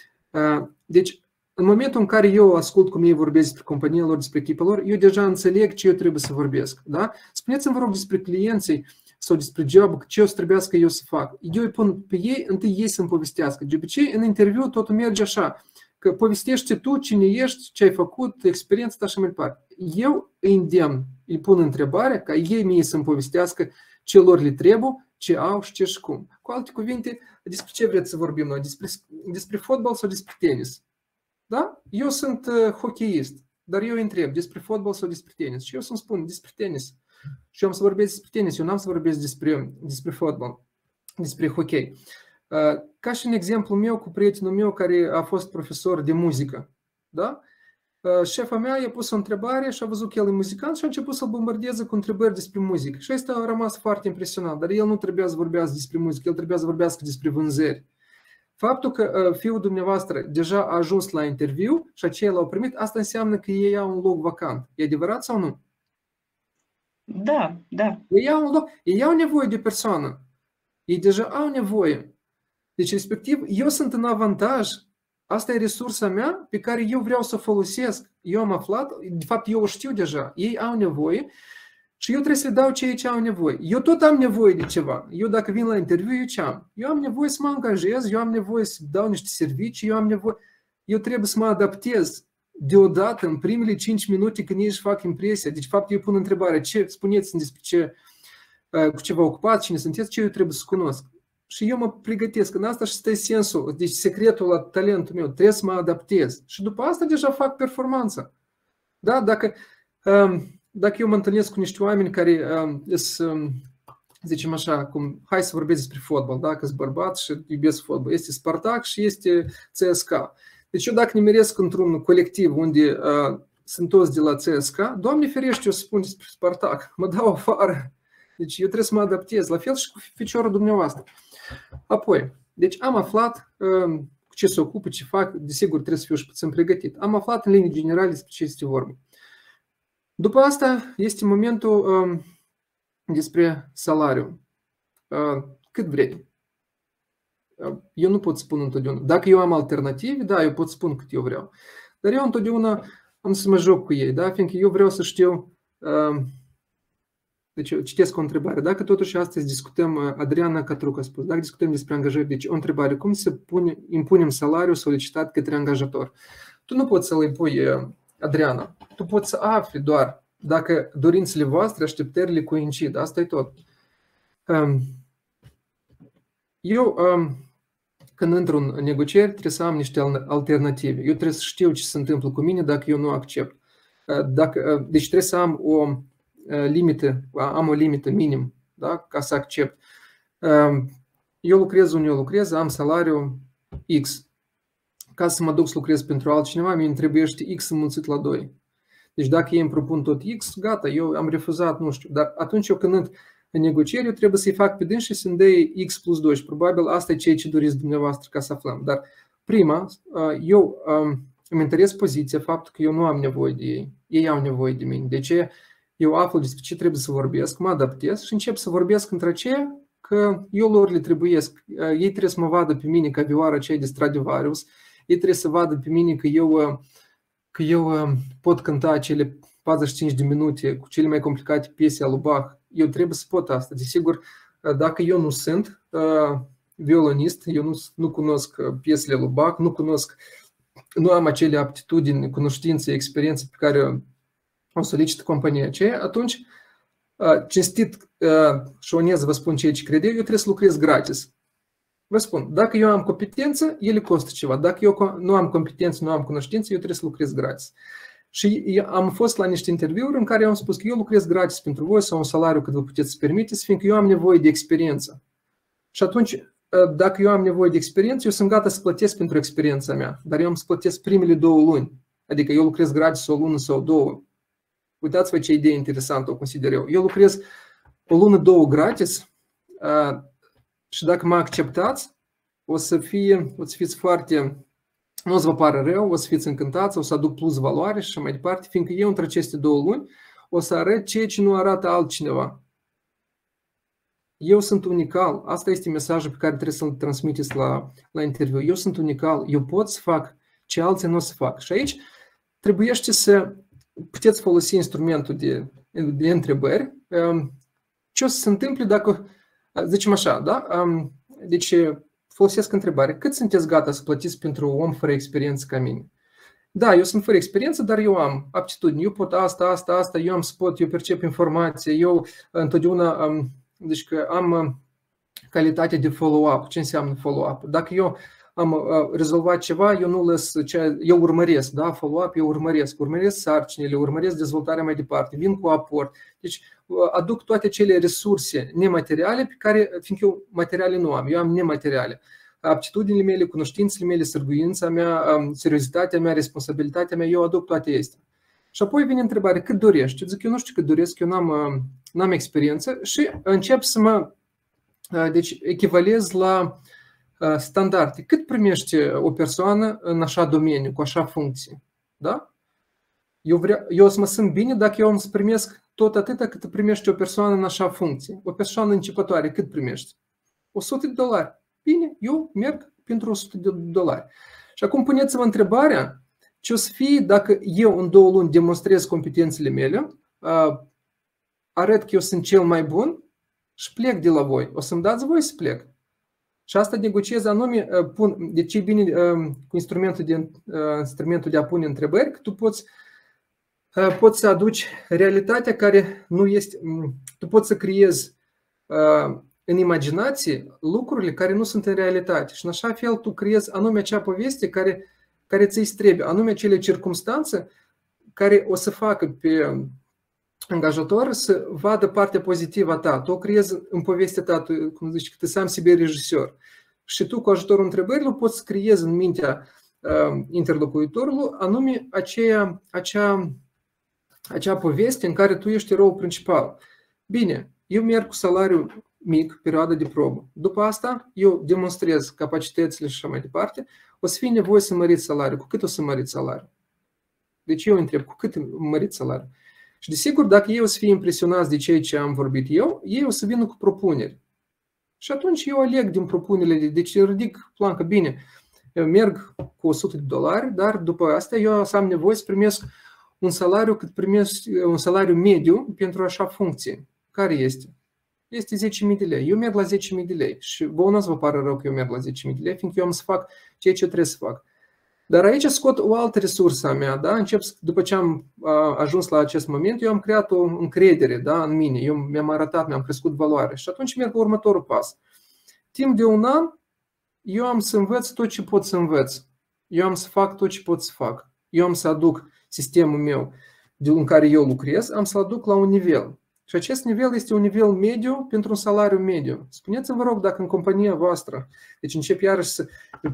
Deci, în momentul în care eu ascult cum ei vorbesc despre compania lor, despre echipa lor, eu deja înțeleg ce eu trebuie să vorbesc. Da? Spuneți-mi, vă rog, despre clienții sau despre job, ce o să trebuiască eu să fac. Eu îi pun pe ei, întâi ei să-mi povestească. De obicei, în interviu totul merge așa, că povestește tu cine ești, ce ai făcut, experiența ta și mai departe. Eu îi îndemn, îi pun întrebarea ca ei mie să-mi povestească ce lor le trebuie, ce au și ce și cum. Cu alte cuvinte, despre ce vreți să vorbim noi? Despre, despre fotbal sau despre tenis? Da? Eu sunt uh, hocheist, dar eu îi întreb despre fotbal sau despre tenis. Și eu să-mi spun despre tenis. Și eu am să vorbesc despre tenis, eu n-am să vorbesc despre, despre fotbal, despre hockey. Uh, ca și în exemplu meu cu prietenul meu care a fost profesor de muzică. da? Șefa mea i-a pus o întrebare și a văzut că el e muzicant și a început să-l bombardeze cu întrebări despre muzică. Și ăsta a rămas foarte impresionat, dar el nu trebuia să vorbească despre muzică, el trebuia să vorbească despre vânzări. Faptul că fiul dumneavoastră deja a ajuns la interviu și aceia l-au primit, asta înseamnă că ei au un loc vacant. E adevărat sau nu? Da, da. Ei au un loc, ei au nevoie de persoană. Ei deja au nevoie. Deci, respectiv, eu sunt în avantaj. Asta e resursa mea pe care eu vreau să o folosesc. Eu am aflat, de fapt eu o știu deja. Ei au nevoie și eu trebuie să le dau ceea ce au nevoie. Eu tot am nevoie de ceva. Eu dacă vin la interviu, eu ce am? Eu am nevoie să mă angajez, eu am nevoie să dau niște servicii, eu am nevoie... Eu trebuie să mă adaptez deodată în primele cinci minute când ei își fac impresia. Deci, de fapt, eu pun întrebarea, ce spuneți despre ce, cu ce vă ocupați, cine sunteți, ce eu trebuie să cunosc. Și eu mă pregătesc. În asta și stă sensul, deci secretul la talentul meu, trebuie să mă adaptez. Și după asta deja fac performanța. Da? Dacă, dacă eu mă întâlnesc cu niște oameni care sunt, zicem așa, cum, hai să vorbesc despre fotbal, da? Că-s bărbat și iubesc fotbal. Este Spartak și este C S K A. Deci eu dacă nimeresc într-un colectiv unde uh, sunt toți de la C S K A, Doamne ferește, eu spun despre Spartak, mă dau afară. Deci eu trebuie să mă adaptez, la fel și cu ficiorul dumneavoastră. Apoi, deci am aflat uh, cu ce se ocupă, ce fac, desigur trebuie să fiu și puțin pregătit. Am aflat în linii generale despre ce este vorba. După asta este momentul uh, despre salariu. Uh, cât vrei. Eu nu pot spune întotdeauna. Dacă eu am alternative, da, eu pot spune cât eu vreau. Dar eu întotdeauna am să mă joc cu ei, da? Fiindcă eu vreau să știu... Uh, deci eu citesc o întrebare. Dacă totuși astăzi discutăm, Adriana Catruc a spus, dacă discutăm despre angajări, deci o întrebare, cum se pune, impunem salariul solicitat către angajator? Tu nu poți să-l impui, Adriana. Tu poți să afli doar dacă dorințele voastre, așteptările coincid. Asta e tot. Um, eu... Um, Când intru în negocieri, trebuie să am niște alternative. Eu trebuie să știu ce se întâmplă cu mine dacă eu nu accept. Dacă, deci trebuie să am o limită, am o limită minim, da, ca să accept. Eu lucrez unde eu lucrez, am salariu X. Ca să mă duc să lucrez pentru altcineva, mi-mi trebuiește X înmulțit la doi. Deci dacă ei îmi propun tot X, gata, eu am refuzat, nu știu. Dar atunci eu când intru în negocieri, eu trebuie să-i fac pe dâns și să-mi dea X plus doi și probabil asta e ceea ce doriți dumneavoastră ca să aflăm. Dar prima, eu îmi întăresc poziția, faptul că eu nu am nevoie de ei, ei au nevoie de mine. De ce? Eu aflu despre ce trebuie să vorbesc, mă adaptez și încep să vorbesc între aceea că eu lor le trebuiesc. Ei trebuie să mă vadă pe mine ca vioara aceea de Stradivarius, ei trebuie să vadă pe mine că eu, că eu pot cânta acele patruzeci și cinci de minute cu cele mai complicate piese ale lui Bach. Eu trebuie să pot asta. Desigur, dacă eu nu sunt uh, violonist, eu nu, nu cunosc piesele lui Bach, nu cunosc, nu am acele aptitudini, cunoștințe, experiențe pe care o solicită compania aceea, atunci, uh, cinstit uh, și onest vă spun ceea ce cred eu, eu trebuie să lucrez gratis. Vă spun, dacă eu am competență, ele costă ceva. Dacă eu nu am competență, nu am cunoștință, eu trebuie să lucrez gratis. Și am fost la niște interviuri în care am spus că eu lucrez gratis pentru voi sau un salariu cât vă puteți să permiteți, fiindcă eu am nevoie de experiență. Și atunci, dacă eu am nevoie de experiență, eu sunt gata să plătesc pentru experiența mea, dar eu am să plătesc primele două luni. Adică eu lucrez gratis o lună sau două. Uitați-vă ce idee interesantă o consider eu. Eu lucrez o lună, două gratis și dacă mă acceptați, o să, fie, o să fiți foarte... Nu o să vă pară rău, o să fiți încântați, o să aduc plus valoare și așa mai departe, fiindcă eu între aceste două luni o să arăt ceea ce nu arată altcineva. Eu sunt unical, asta este mesajul pe care trebuie să-l transmiteți la, la interviu. Eu sunt unical, eu pot să fac ce alții nu o să fac. Și aici trebuiește să puteți folosi instrumentul de, de întrebări. Ce o să se întâmple dacă, zicem așa, da? Deci folosesc întrebare. Cât sunteți gata să plătiți pentru un om fără experiență ca mine? Da, eu sunt fără experiență, dar eu am aptitudini. Eu pot asta, asta, asta, eu am spot, eu percep informație, eu întotdeauna am, deci că am calitate de follow-up. Ce înseamnă follow-up? Dacă eu am rezolvat ceva, eu nu lăs, eu urmăresc, da, follow-up, eu urmăresc, urmăresc sarcinile, urmăresc dezvoltarea mai departe, vin cu aport. Deci aduc toate cele resurse nemateriale pe care, fiindcă eu materiale nu am, eu am nemateriale. aptitudinile mele, cunoștințele mele, sârguința mea, seriozitatea mea, responsabilitatea mea, eu aduc toate astea. Și apoi vine întrebarea, cât dorești? Eu zic, eu nu știu cât doresc, eu n-am, n-am experiență și încep să mă deci, echivalez la standarde. Cât primește o persoană în așa domeniu, cu așa funcție? Da? Eu, vreau, eu o să mă simt bine dacă eu am să primesc tot atâta cât primește o persoană în așa funcție. O persoană începătoare, cât primește? o sută de dolari. Bine, eu merg pentru o sută de dolari. Și acum puneți-vă întrebarea, ce o să fie dacă eu în două luni demonstrez competențele mele, arăt că eu sunt cel mai bun și plec de la voi. O să-mi dați voi să plec. Și asta negociez anume, pun, de ce e bine cu instrumentul de, instrumentul de a pune întrebări, că tu poți, poți să aduci realitatea care nu este, tu poți să creezi în imaginație lucrurile care nu sunt în realitate. Și în așa fel tu creezi anume acea poveste care, care ți-i trebuie, anume acele circumstanțe care o să facă pe angajator să vadă partea pozitivă a ta. Tu o creezi în povestea ta, tu, cum zici, că te sami себе regizor. Și tu cu ajutorul întrebărilor poți să creezi în mintea uh, interlocuitorului anume aceea, acea, acea poveste în care tu ești eroul principal. Bine, eu merg cu salariu mic, perioada de probă. După asta, eu demonstrez capacitățile și așa mai departe. O să fie nevoie să măriți salariul. Cu cât o să măriți salariul? Deci eu întreb, cu cât măriți salariul? Și desigur, dacă ei o să fie impresionați de ceea ce am vorbit eu, ei o să vină cu propuneri. Și atunci eu aleg din propunerile, deci ridic planca, bine, eu merg cu o sută de dolari, dar după asta eu să am nevoie să primesc un salariu cât primesc un salariu mediu pentru așa funcție. Care este? Este zece mii de lei. Eu merg la zece mii de lei și vă nu vă pare rău că eu merg la zece mii de lei, fiindcă eu am să fac ceea ce trebuie să fac. Dar aici scot o altă resursă a mea, da? Încep, după ce am ajuns la acest moment, eu am creat o încredere, da, în mine, eu mi-am arătat, mi-am crescut valoare și atunci merg la următorul pas. Timp de un an, eu am să învăț tot ce pot să învăț, eu am să fac tot ce pot să fac, eu am să aduc sistemul meu în care eu lucrez, am să-l aduc la un nivel. Și acest nivel este un nivel mediu pentru un salariu mediu. Spuneți-mi, vă rog, dacă în compania voastră, deci încep iarăși să...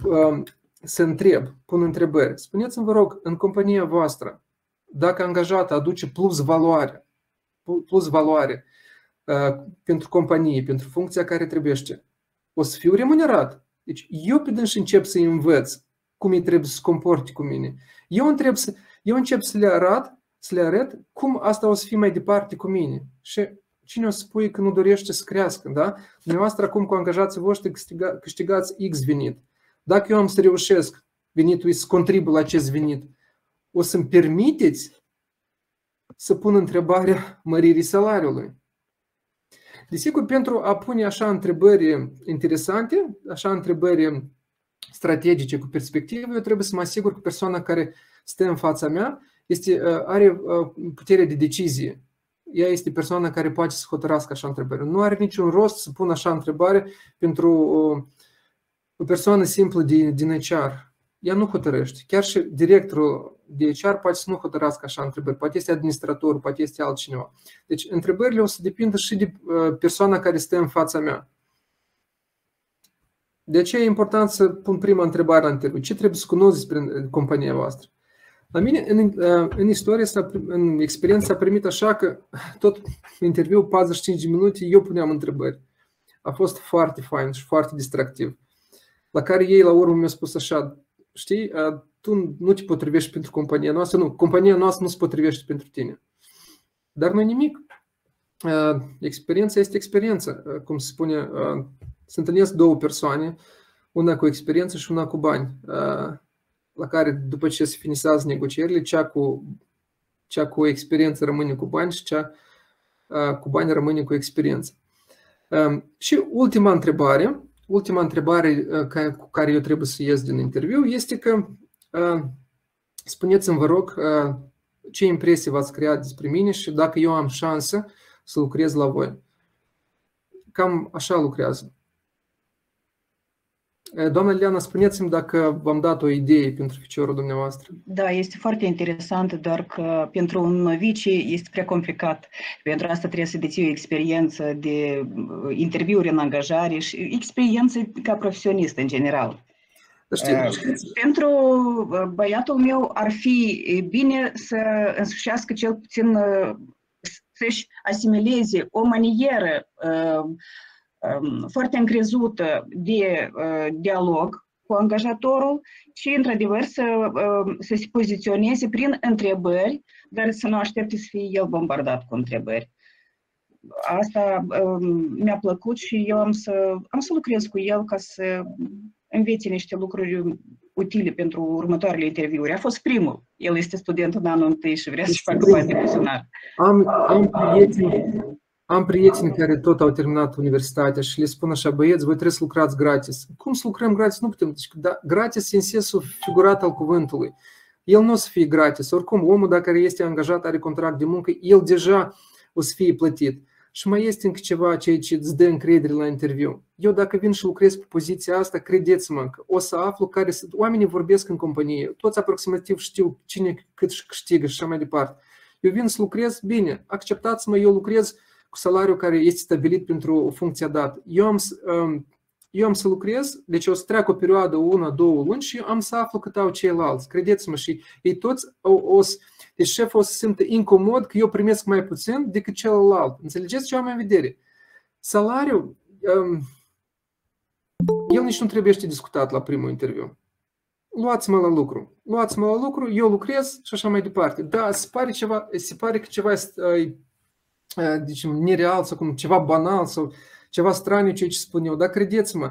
să întreb, pun întrebări. Spuneți-mi, vă rog, în compania voastră, dacă angajatul aduce plus valoare, plus valoare uh, pentru companie, pentru funcția care trebuiește, o să fiu remunerat. Deci eu pe dânsi încep să-i învăț cum îi trebuie să se comporte cu mine. Eu, întreb să, eu încep să le arăt, să le arăt cum asta o să fie mai departe cu mine. Și cine o să spui că nu dorește să crească, da? Dumneavoastră acum cu angajații voștri câștiga, câștigați X venit. Dacă eu am să reușesc venitul să contribui la acest venit, o să-mi permiteți să pun întrebarea măririi salariului. Desigur, pentru a pune așa întrebări interesante, așa întrebări strategice cu perspectivă, eu trebuie să mă asigur că persoana care stă în fața mea este, are putere de decizie. Ea este persoana care poate să hotărască așa întrebări. Nu are niciun rost să pun așa întrebare pentru o persoană simplă din H R. Ea nu hotărăște. Chiar și directorul de H R poate să nu hotărască așa întrebări. Poate este administratorul, poate este altcineva. Deci întrebările o să depindă și de persoana care stă în fața mea. De aceea e important să pun prima întrebare la interviu. Ce trebuie să cunoști despre compania voastră? La mine, în, în istorie, în experiență, s-a primit așa că tot interviul patruzeci și cinci de minute, eu puneam întrebări. A fost foarte fain și foarte distractiv. La care ei la urmă mi-au spus așa, știi, tu nu te potrivești pentru compania noastră, nu, compania noastră nu se potrivește pentru tine. Dar nu nimic. Experiența este experiență. Cum se spune, se întâlnesc două persoane, una cu experiență și una cu bani, la care după ce se finisează negocierile, cea cu, cea cu experiență rămâne cu bani și cea cu bani rămâne cu experiență. Și ultima întrebare, ultima întrebare cu care eu trebuie să ies din interviu este că spuneți-mi, vă rog, ce impresie v-ați creat despre mine și dacă eu am șansă să lucrez la voi. Cam așa lucrează. Doamna Liliana, spuneți-mi dacă v-am dat o idee pentru ficiorul dumneavoastră. Da, este foarte interesant, doar că pentru un novice este prea complicat. Pentru asta trebuie să deții o experiență de interviuri în angajare și experiență ca profesionist în general. Știți? Pentru băiatul meu ar fi bine să însușească cel puțin, să-și asimileze o manieră foarte încrezută de dialog cu angajatorul și, într-adevăr, să, să se poziționeze prin întrebări, dar să nu aștepte să fie el bombardat cu întrebări. Asta mi-a plăcut și eu am să, am să lucrez cu el ca să învețe niște lucruri utile pentru următoarele interviuri. A fost primul. El este student în anul întâi și vrea să-și facă parte de funcționar. Am, am, prieteni, am prieteni care tot au terminat universitatea și le spun așa: băieți, voi trebuie să lucrați gratis. Cum să lucrăm gratis? Nu putem. Deci, da, gratis în sensul figurat al cuvântului. El nu o să fie gratis. Oricum, omul, dacă este angajat, are contract de muncă, el deja o să fie plătit. Și mai este încă ceva, ceea ce îți dă încredere la interviu. Eu dacă vin și lucrez pe poziția asta, credeți-mă că o să aflu care sunt. Oamenii vorbesc în companie, toți aproximativ știu cine cât câștigă și așa mai departe. Eu vin să lucrez, bine, acceptați-mă, eu lucrez cu salariul care este stabilit pentru funcția dată. Eu am, eu am să lucrez, deci o să treacă o perioadă, una, două luni și am să aflu cât au ceilalți. Credeți-mă, și ei toți o, o să... Deci șeful o să se simtă incomod că eu primesc mai puțin decât celălalt. Înțelegeți ce am în vedere? Salariul, um, el nici nu trebuie să discutat la primul interviu. Luați-mă la lucru. Luați-mă la lucru, eu lucrez și așa mai departe. Da, se pare, ceva, se pare că ceva este deci, nereal sau cum, ceva banal sau ceva straniu ceea ce spun eu. Dar credeți-mă,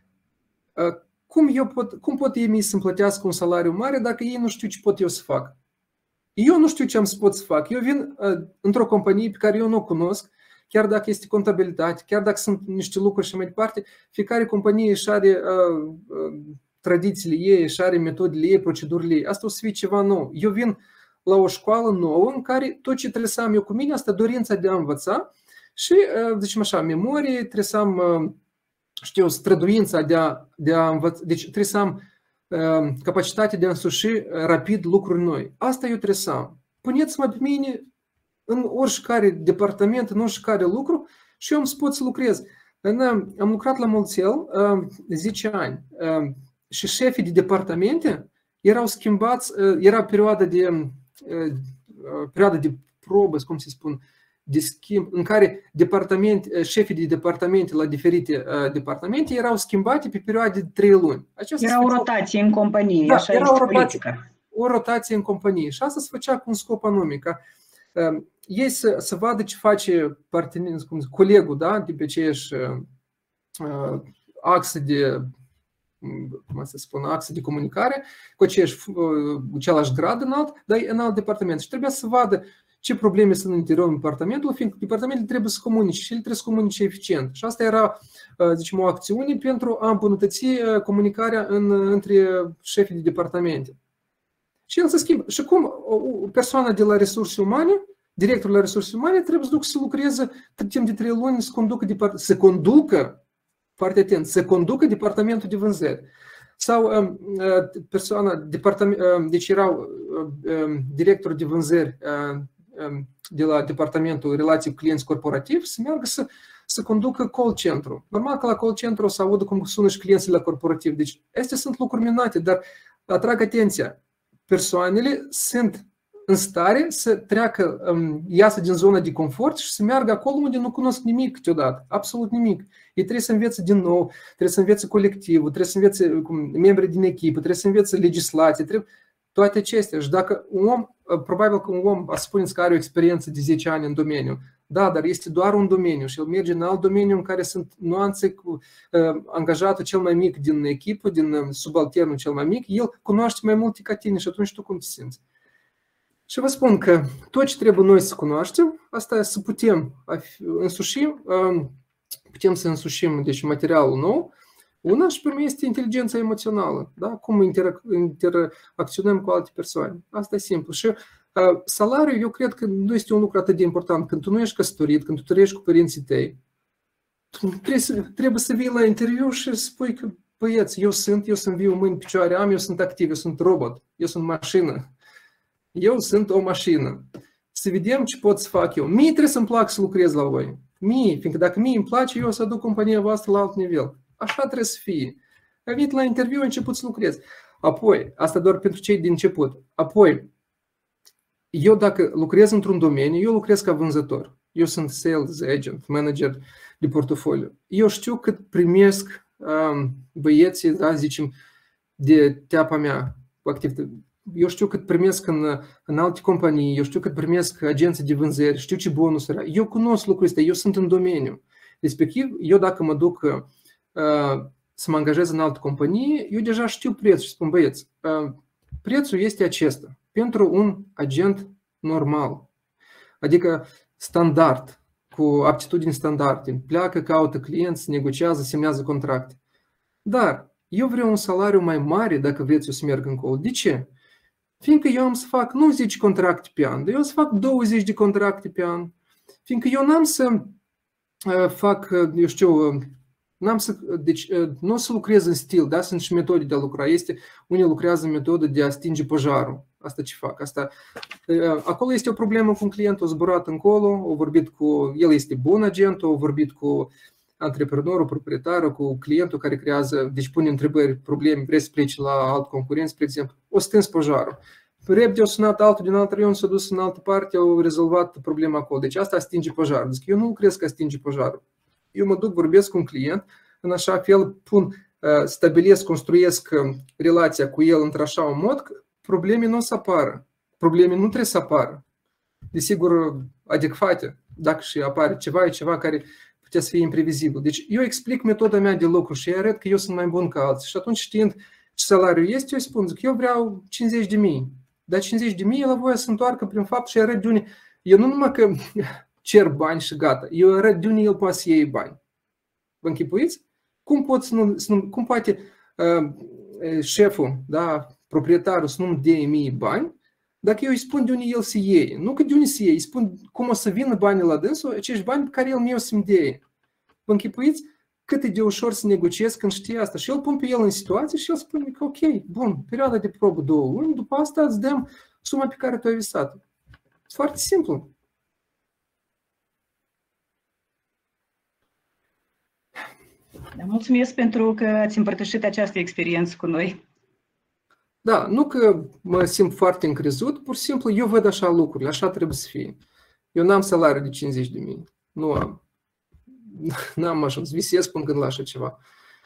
cum, eu pot, cum pot ei să-mi plătească un salariu mare dacă ei nu știu ce pot eu să fac? Eu nu știu ce am să pot să fac. Eu vin uh, într-o companie pe care eu nu o cunosc, chiar dacă este contabilitate, chiar dacă sunt niște lucruri și mai departe, fiecare companie își are uh, uh, tradițiile ei, își are metodele ei, procedurile ei. Asta o să fie ceva nou. Eu vin la o școală nouă în care tot ce trebuie să am eu cu mine, asta dorința de a învăța și, uh, zicem așa, memorie, trebuie să am, uh, știu, străduința de a, de a învăța, deci trebuie să am capacitatea de a însuși rapid lucruri noi. Asta eu trebuie să am. Puneți-mă pe mine în oricare departament, în oricare lucru și eu îmi pot să lucrez. Am lucrat la Mulțel zece ani și șefii de departamente erau schimbați, era perioada de, perioada de probă, cum se spun, de schimb, în care departamente, șefii de departamente la diferite uh, departamente erau schimbate pe perioade de trei luni. Aceasta era o rotație în companie, da, așa era o rotație, o rotație în companie și asta se făcea cu un scop anume, ca uh, ei să, să vadă ce face partener, cum zic, colegul, da, de pe aceeași uh, axă de cum să spun, axă de comunicare, cu aceeași, uh, același grad înalt, dar în alt departament și trebuia să vadă ce probleme sunt în interiorul departamentului, fiindcă departamentul trebuie să comunice și el trebuie să comunice eficient. Și asta era, zicem, o acțiune pentru a îmbunătăți comunicarea în, între șefii de departamente. Și el se schimbă. Și cum o persoană de la resurse umane, directorul la resurse umane, trebuie să ducă să lucreze timp de trei luni să conducă, depart- să conducă, foarte atent, să conducă departamentul de vânzări. Sau persoana, departament, deci erau director de vânzări de la departamentul relații cu clienți corporativi să meargă să, să conducă call centru. Normal că la call centru o să audă cum sună și clienții la corporativ. Deci astea sunt lucruri minunate, dar atrag atenția. Persoanele sunt în stare să treacă, iasă din zona de confort și să meargă acolo unde nu cunosc nimic câteodată, absolut nimic. Ei trebuie să învețe din nou, trebuie să învețe colectivul, trebuie să învețe membrii din echipă, trebuie să învețe legislație, trebuie toate acestea. Și dacă un om, probabil că un om, spuneți că are o experiență de zece ani în domeniu, da, dar este doar un domeniu și el merge în alt domeniu în care sunt nuanțe cu uh, angajatul cel mai mic din echipă, din uh, subalternul cel mai mic, el cunoaște mai multe ca tine și atunci tu cum te simți. Și vă spun că tot ce trebuie noi să cunoaștem, asta să putem însuși, uh, putem să însușim deci, materialul nou. Una și pentru este inteligența emoțională, da? Cum interacționăm cu alte persoane. Asta e simplu. Și uh, salariul, eu cred că nu este un lucru atât de important. Când tu nu ești căsătorit, când tu trăiești cu părinții tăi, trebuie să, trebuie să vii la interviu și să spui că băieți, eu sunt, eu sunt viu, mâini, picioare am, eu sunt activ, eu sunt robot, eu sunt mașină. Eu sunt o mașină. Să vedem ce pot să fac eu. Mie trebuie să-mi plac să lucrez la voi. Mie, fiindcă dacă mie îmi place, eu o să aduc compania voastră la alt nivel. Așa trebuie să fie. Ai venit la interviu, ai început să lucrezi. Apoi, asta doar pentru cei din început. Apoi, eu dacă lucrez într-un domeniu, eu lucrez ca vânzător. Eu sunt sales agent, manager de portofoliu. Eu știu cât primesc um, băieții, da, zicem, de teapa mea cu activitate. Eu știu cât primesc în, în alte companii, eu știu cât primesc agenții de vânzări, știu ce bonusuri. Eu cunosc lucrurile astea, eu sunt în domeniu. Respectiv, eu dacă mă duc uh, să mă angajez în altă companie, eu deja știu prețul și spun, băieți, uh, prețul este acesta pentru un agent normal, adică standard, cu aptitudini standarde, pleacă, caută clienți, negociază, semnează contracte. Dar eu vreau un salariu mai mare dacă vreți eu să merg încolo. De ce? Fiindcă eu am să fac nu zece contracte pe an, dar eu am să fac douăzeci de contracte pe an. Fiindcă eu n-am să uh, fac, eu știu, uh, n-am să, deci uh, nu o să lucrez în stil, da? Sunt și metode de a lucra. Este, unii lucrează în metodă de a stinge pojarul. Asta ce fac? Asta, uh, acolo este o problemă cu un client, o zburat încolo, o vorbit cu, el este bun agent, o vorbit cu antreprenorul, proprietarul, cu clientul care creează, deci pune întrebări, probleme, vrei să pleci la alt concurent, spre exemplu, o stâns pojarul. Repede au sunat altul din alt raion, s-a dus în altă parte, au rezolvat problema acolo. Deci asta stinge pojarul. Deci eu nu lucrez ca stinge pojarul. Eu mă duc, vorbesc cu un client, în așa fel pun, stabilesc, construiesc relația cu el într-așa un mod că probleme nu o să apară. Probleme nu trebuie să apară. Desigur, adecvate. Dacă și apare ceva, e ceva care putea să fie imprevizibil. Deci eu explic metoda mea de lucru și arăt că eu sunt mai bun ca alții. Și atunci, știind ce salariu este, eu spun că eu vreau cincizeci de mii. Dar cincizeci de mii el a voie să întoarcă prin fapt și arăt de unde. Eu nu numai că cer bani și gata. Eu arăt de unde el poate să iei bani. Vă închipuiți? Cum, pot să nu, să nu, cum poate uh, șeful, da, proprietarul să nu-mi dea mie bani dacă eu îi spun de unde el să iei? Nu că de unde să iei, îi spun cum o să vină banii la dânsul, acești bani pe care el meu să-mi dea. Vă închipuiți cât e de ușor să negociez când știe asta? Și el pun pe el în situație și el spune că ok, bun, perioada de probă două luni, după asta îți dăm suma pe care tu ai visat. Foarte simplu. Da, mulțumesc pentru că ați împărtășit această experiență cu noi. Da, nu că mă simt foarte încrezut, pur și simplu eu văd așa lucrurile, așa trebuie să fie. Eu n-am salariu de cincizeci de mii, nu am. N-am ajuns, visez până când la așa ceva.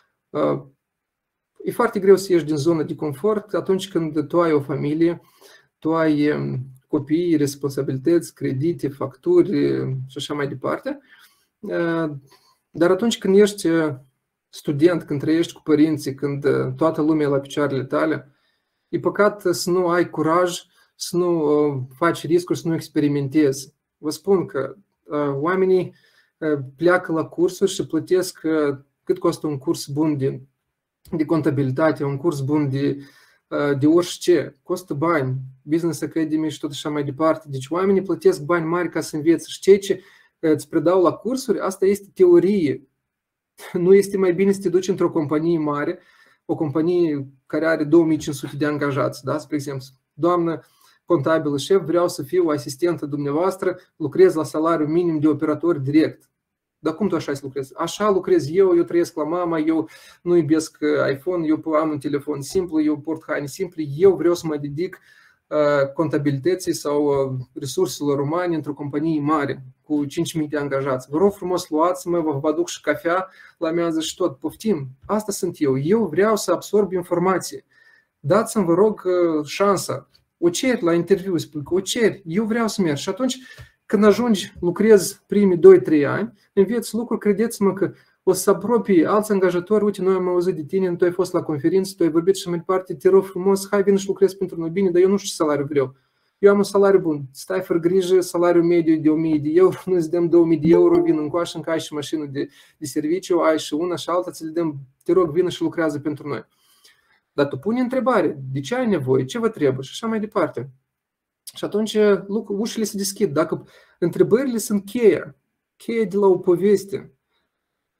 E foarte greu să ieși din zona de confort atunci când tu ai o familie, tu ai copii, responsabilități, credite, facturi și așa mai departe. Dar atunci când ești student, când trăiești cu părinții, când toată lumea e la picioarele tale, e păcat să nu ai curaj, să nu faci riscuri, să nu experimentezi. Vă spun că oamenii pleacă la cursuri și plătesc cât costă un curs bun de, de contabilitate, un curs bun de, de orice. Costă bani, Business Academy și tot așa mai departe. Deci oamenii plătesc bani mari ca să învețe. Și ceea ce îți predau la cursuri, asta este teorie. Nu este mai bine să te duci într-o companie mare, o companie care are două mii cinci sute de angajați, da? Spre exemplu, doamnă contabilă șef, vreau să fiu asistentă dumneavoastră, lucrez la salariu minim de operator direct. Dar cum tu așa să lucrezi? Așa lucrez eu, eu trăiesc la mama, eu nu iubesc iPhone, eu am un telefon simplu, eu port haine simple, eu vreau să mă dedic uh, contabilității sau uh, resurselor umane într-o companie mare cu cinci mii de angajați. Vă rog frumos, luați-mă, vă, vă aduc și cafea la mează și tot, poftim. Asta sunt eu. Eu vreau să absorb informații. Dați-mi, vă rog, uh, șansa. O cer la interviu, spui că o cer, eu vreau să merg. Și atunci, când ajungi, lucrezi primii doi trei ani, înveți lucruri, credeți-mă că o să apropii alți angajatori, uite, noi am auzit de tine, tu ai fost la conferință, tu ai vorbit și mai departe, te rog frumos, hai, vină și lucrezi pentru noi bine, dar eu nu știu ce salariu vreau. Eu am un salariu bun, stai fără grijă, salariul mediu de o mie de euro, noi îți dăm două mii de euro, vin în coașă, încă ai și mașină de, de serviciu, ai și una și alta, ți le dăm, te rog, vină și lucrează pentru noi. Dar tu pune întrebare, de ce ai nevoie, ce vă trebuie și așa mai departe. Și atunci ușile se deschid. Dacă întrebările sunt cheia, cheia de la o poveste,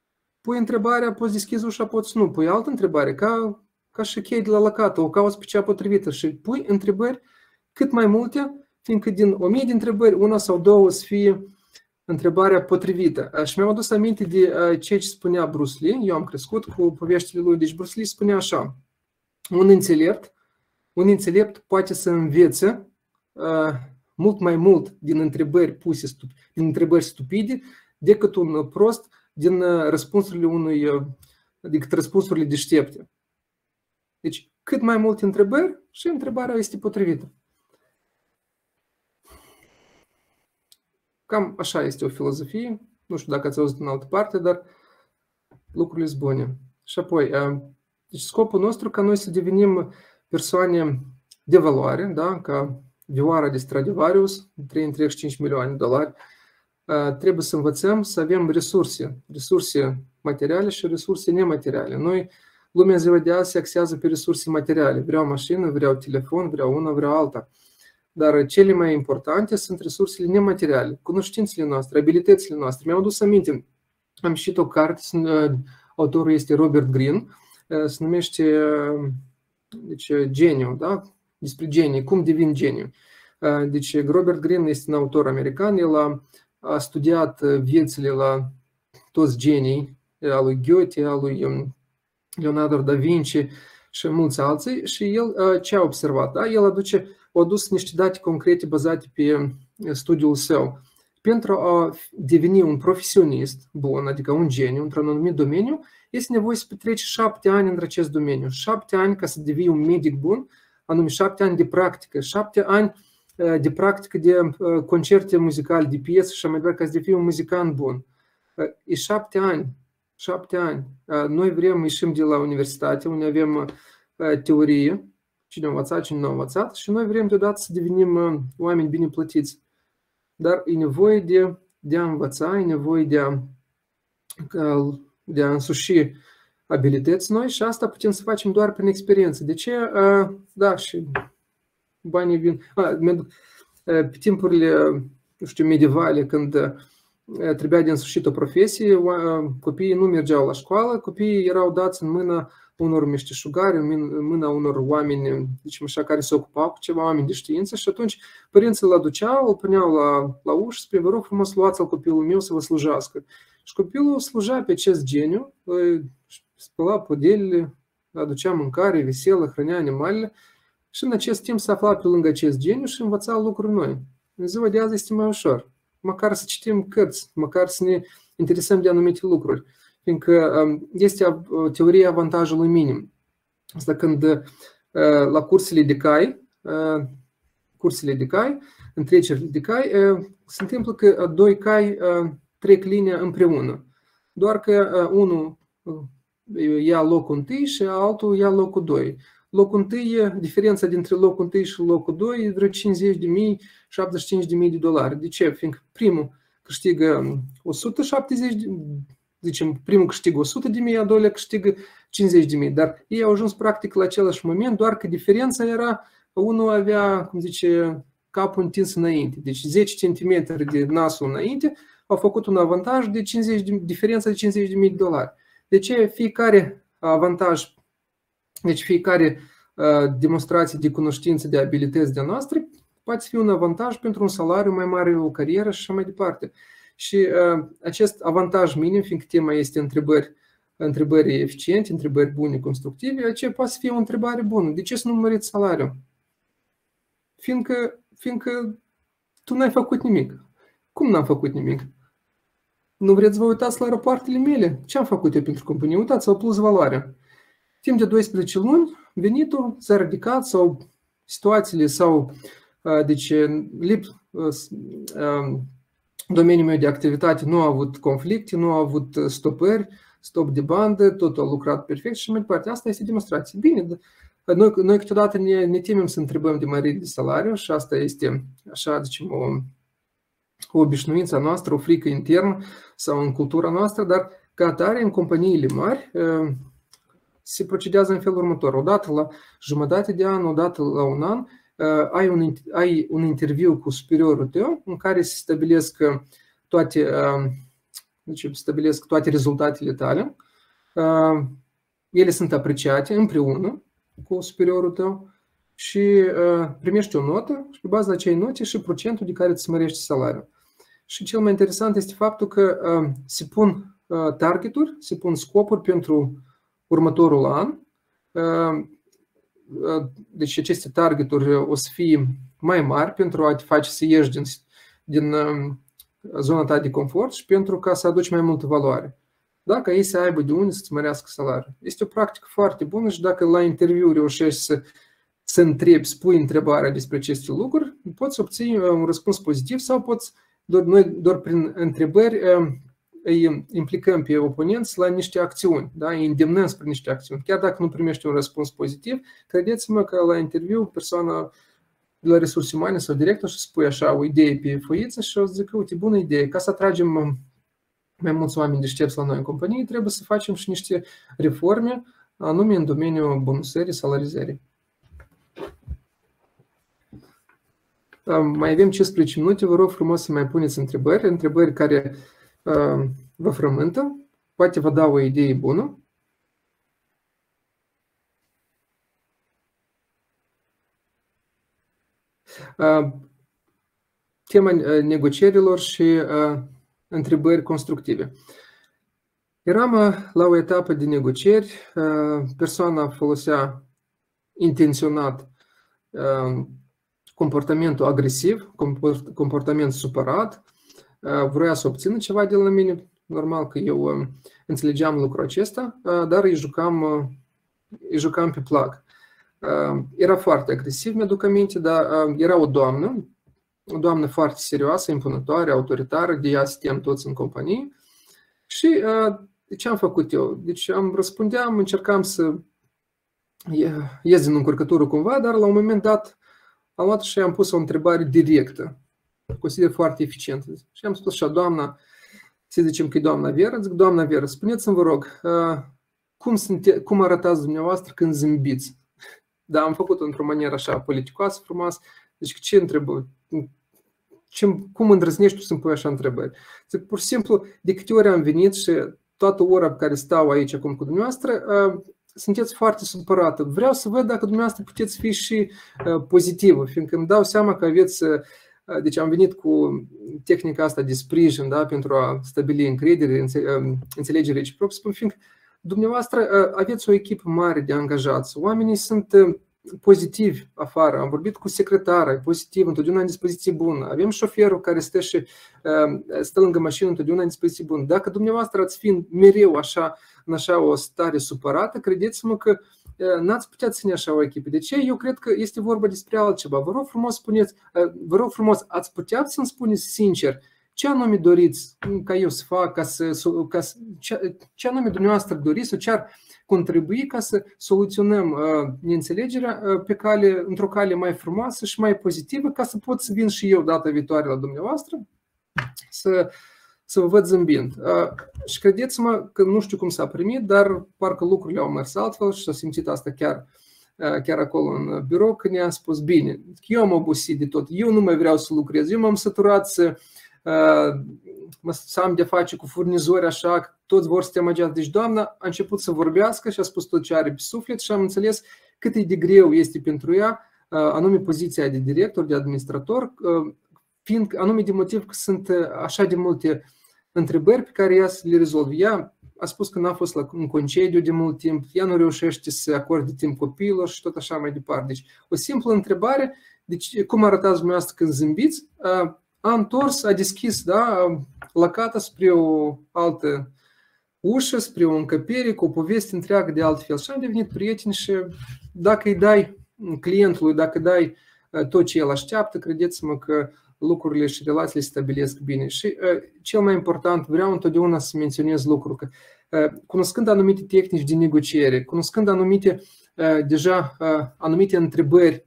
pui întrebarea, poți deschizi ușa, poți nu. Pui altă întrebare, ca, ca și chei de la lăcată, o cauți pe cea potrivită și pui întrebări cât mai multe, fiindcă din o mie de întrebări, una sau două să fie întrebarea potrivită. Și mi-am adus aminte de ceea ce spunea Bruce Lee, eu am crescut cu poveștile lui, deci Bruce Lee spunea așa, un înțelept, un înțelept poate să învețe uh, mult mai mult din întrebări puse, din întrebări stupide, decât un prost din răspunsurile unui, decât răspunsurile deștepte. Deci, cât mai multe întrebări și întrebarea este potrivită. Cam așa este o filozofie. Nu știu dacă ați auzit în altă parte, dar lucrurile sunt bune. Și apoi, deci scopul nostru ca noi să devenim persoane de valoare, da? Ca vioara de Stradivarius, trei virgulă treizeci și cinci milioane de dolari, trebuie să învățăm să avem resurse, resurse materiale și resurse nemateriale. Noi, lumea ziua de azi se axează pe resurse materiale. Vreau mașină, vreau telefon, vreau una, vreau alta. Dar cele mai importante sunt resursele nemateriale, cunoștințele noastre, abilitățile noastre. Mi-am adus aminte, am citit o carte, autorul este Robert Greene, se numește deci, Geniu, da? Despre genii, cum devin geniu. Deci Robert Greene este un autor american, el a, a studiat viețile la toți genii, a lui Goethe, a lui Leonardo da Vinci și mulți alții și el ce a observat? Da? El aduce, a adus niște date concrete bazate pe studiul său. Pentru a deveni un profesionist bun, adică un geniu într-un anumit domeniu, este nevoie să petreci șapte ani în acest domeniu. Șapte ani ca să devii un medic bun, anume șapte ani de practică, șapte ani de practică de concerte muzicale, de piese și mai departe, ca să devii un muzicant bun. E șapte ani, șapte ani. Noi vrem, ieșim de la universitate, unde avem teorie, cine a învățat, cine nu a învățat, și noi vrem deodată să devenim oameni bine plătiți. Dar e nevoie de, de a învăța, e nevoie de a, de a însuși abilități noi și asta putem să facem doar prin experiență. De ce? Da, și banii vin. Pe timpurile, nu știu, medievale, când trebuia de însușit o profesie, copiii nu mergeau la școală, copiii erau dați în mâna unor meșteșugari, în mâna unor oameni, deci așa, care se ocupau cu ceva, oameni de știință, și atunci părinții îl aduceau, îl puneau la, la ușă, spre vă rog frumos, luați-l copilul meu să vă slujească. Și copilul sluja pe acest geniu, spăla podelile, aducea mâncare, veselă, hrănea animalele și în acest timp se afla pe lângă acest geniu și învăța lucruri noi. În ziua de azi este mai ușor. Măcar să citim cărți, măcar să ne interesăm de anumite lucruri. Fiindcă este teoria avantajului minim. Asta când la cursele de cai, cursele de cai, întrecerile de cai, se întâmplă că doi cai trec linia împreună. Doar că unul ia locul întâi și altul ia locul doi. Locul întâi, diferența dintre locul întâi și locul doi e vreo cincizeci de mii, șaptezeci și cinci de mii de dolari. De ce? Fiindcă primul câștigă o sută șaptezeci de mii, zicem, primul câștigă o sută de mii, a doilea câștigă cincizeci de mii. Dar ei au ajuns practic la același moment, doar că diferența era, unul avea, cum zice, capul întins înainte. Deci zece centimetri de nasul înainte au făcut un avantaj de cincizeci de, diferența de cincizeci de mii de dolari. De ce fiecare avantaj, deci fiecare uh, demonstrație de cunoștință, de abilități de noastre, poate fi un avantaj pentru un salariu mai mare, o carieră și așa mai departe. Și uh, acest avantaj minim, fiindcă tema este întrebări, întrebări eficiente, întrebări bune, constructive, aceea poate să fie o întrebare bună. De ce să nu măriți salariul? Fiindcă, fiindcă tu n-ai făcut nimic. Cum n-am făcut nimic? Nu vreți să vă uitați la rapoartele mele? Ce am făcut eu pentru companie? Uitați-vă plus valoarea. Timp de doisprezece luni, venitul s-a ridicat sau situațiile sau deci, lip, domeniul meu de activitate nu a avut conflicte, nu a avut stopări, stop de bandă, totul a lucrat perfect și mai departe. Asta este demonstrație. Bine, noi, noi câteodată ne, ne temem să întrebăm de mărire de salariu și asta este așa, zicem, o, o obișnuință a noastră, o frică internă sau în cultura noastră, dar ca atare, în companiile mari, se procedează în felul următor. Odată la jumătate de an, odată la un an, ai un, ai un interviu cu superiorul tău în care se stabilesc toate deci stabilesc toate rezultatele tale, ele sunt apreciate împreună cu superiorul tău și primești o notă și pe baza acelei note și procentul de care îți mărești salariul. Și cel mai interesant este faptul că se pun targeturi, se pun scopuri pentru următorul an. Deci aceste targeturi o să fie mai mari pentru a te face să ieși din, din zona ta de confort și pentru ca să aduci mai multă valoare. Dacă ei să aibă de unde să-ți mărească salariul. Este o practică foarte bună și dacă la interviu reușești să, să întrebi, spui întrebarea despre aceste lucruri, poți obține un răspuns pozitiv sau poți, doar, noi doar prin întrebări îi implicăm pe oponenți la niște acțiuni, da? Îi îndemnăm spre niște acțiuni. Chiar dacă nu primești un răspuns pozitiv, credeți-mă că la interviu persoana de la resurse umane sau director și spui așa o idee pe foiță și o să zic, uite, bună idee, ca să atragem mai mulți oameni deștepți la noi în companie, trebuie să facem și niște reforme, anume în domeniul bonusării, salarizării. Mai avem cincisprezece minute, vă rog frumos să mai puneți întrebări, întrebări care uh, vă frământă, poate vă dau o idee bună. Uh, tema negocierilor și uh, întrebări constructive. Eram la o etapă de negocieri, persoana folosea intenționat comportamentul agresiv, comportament supărat, vrea să obțină ceva de la mine, normal că eu înțelegeam lucrul acesta, dar îi jucam, îi jucam pe plac. Era foarte agresiv, mi-aduc aminte, dar era o doamnă, o doamnă foarte serioasă, impunătoare, autoritară, de ea stăteam toți în companie. Și ce am făcut eu? Deci am răspundeam, încercam să ies din încurcătură cumva, dar la un moment dat am luat și am pus o întrebare directă, consider foarte eficientă. Și am spus așa, doamna, să zicem că e doamna Vera, zic, doamna Vera, spuneți-mi, vă rog, cum, sunte, cum arătați dumneavoastră când zâmbiți? Da, am făcut-o într-o manieră așa politicoasă, frumoasă. Deci ce întrebă? Ce, cum îndrăznești tu să-mi pui așa întrebări? Zic, pur și simplu, de câte ori am venit și toată ora pe care stau aici acum cu dumneavoastră, sunteți foarte supărată. Vreau să văd dacă dumneavoastră puteți fi și pozitivă, fiindcă îmi dau seama că aveți, deci am venit cu tehnica asta de sprijin, da, pentru a stabili încredere, înțelegere reciprocă, spun, fiindcă dumneavoastră aveți o echipă mare de angajați, oamenii sunt pozitivi afară, am vorbit cu secretara, e pozitiv, întotdeauna în dispoziție bună, avem șoferul care stă și stă lângă mașină, întotdeauna în dispoziție bună. Dacă dumneavoastră ați fi mereu așa, în așa o stare supărată, credeți-mă că n-ați putea ține așa o echipă. De ce? Eu cred că este vorba despre altceva. Vă rog frumos, spuneți, vă rog frumos, ați putea să-mi spuneți sincer ce anume doriți ca eu să fac, ca să, ca să, ce, ce anume dumneavoastră doriți sau ce ar contribui ca să soluționăm uh, neînțelegerea uh, pe cale, într-o cale mai frumoasă și mai pozitivă, ca să pot să vin și eu data viitoare la dumneavoastră să, să vă văd zâmbind. Uh, și credeți-mă că nu știu cum s-a primit, dar parcă lucrurile au mers altfel și s-a simțit asta chiar, uh, chiar acolo în birou, că ne-a spus, bine, eu am obosit de tot, eu nu mai vreau să lucrez, eu m-am săturat să să am de face cu furnizori așa, toți vor să te amăgească. Deci doamna a început să vorbească și a spus tot ce are pe suflet și am înțeles cât e de greu este pentru ea, anume poziția de director, de administrator, fiind anume de motiv că sunt așa de multe întrebări pe care ea să le rezolvă. Ea a spus că n-a fost la un concediu de mult timp, ea nu reușește să acorde timp copiilor și tot așa mai departe. Deci o simplă întrebare, deci cum arătați dumneavoastră când zâmbiți, a întors, a deschis, da, lacata spre o altă ușă, spre o încăpere cu o poveste întreagă de altfel. Și am devenit prieteni și dacă îi dai clientului, dacă dai tot ce el așteaptă, credeți-mă că lucrurile și relațiile se stabilesc bine. Și cel mai important, vreau întotdeauna să menționez lucrul că cunoscând anumite tehnici de negociere, cunoscând anumite, deja anumite întrebări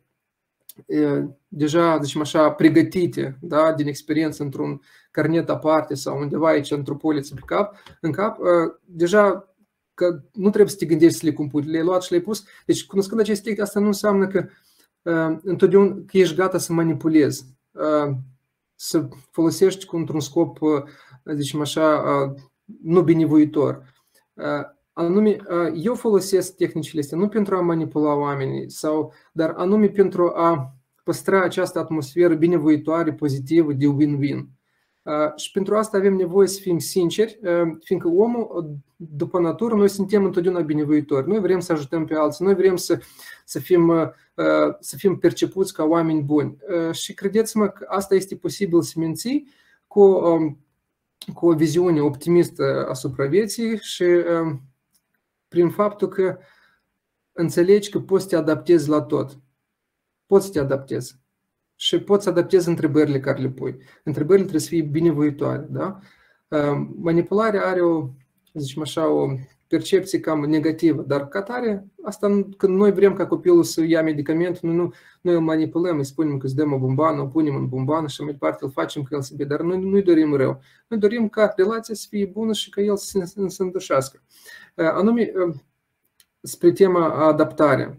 deja, zicem așa, pregătite, da, din experiență într-un carnet aparte sau undeva aici într-o poliță pe cap, în cap, deja că nu trebuie să te gândești să le compui, le-ai luat și le-ai pus. Deci, cunoscând aceste tehnici, asta nu înseamnă că întotdeauna că ești gata să manipulezi, să folosești într-un scop, zicem așa, nu binevoitor. Anume, eu folosesc tehnicile astea nu pentru a manipula oamenii, sau, dar anume pentru a păstra această atmosferă binevoitoare, pozitivă, de win-win. Și pentru asta avem nevoie să fim sinceri, fiindcă omul, după natură, noi suntem întotdeauna binevoitori. Noi vrem să ajutăm pe alții, noi vrem să, să, fim, să fim percepuți ca oameni buni. Și credeți-mă că asta este posibil să menții cu, cu o viziune optimistă asupra vieții și prin faptul că înțelegi că poți să te adaptezi la tot. Poți să te adaptezi. Și poți să adaptezi întrebările care le pui. Întrebările trebuie să fie binevoitoare. Da? Manipularea are o, zicem așa, o percepție cam negativă, dar ca tare, asta când noi vrem ca copilul să ia medicament, noi, nu, noi îl manipulăm, îi spunem că îți dăm o bombană, o punem în bombană și mai departe îl facem că el să bine, dar noi nu-i dorim rău. Noi dorim ca relația să fie bună și ca el să se, se îndășească. Anume, spre tema adaptare.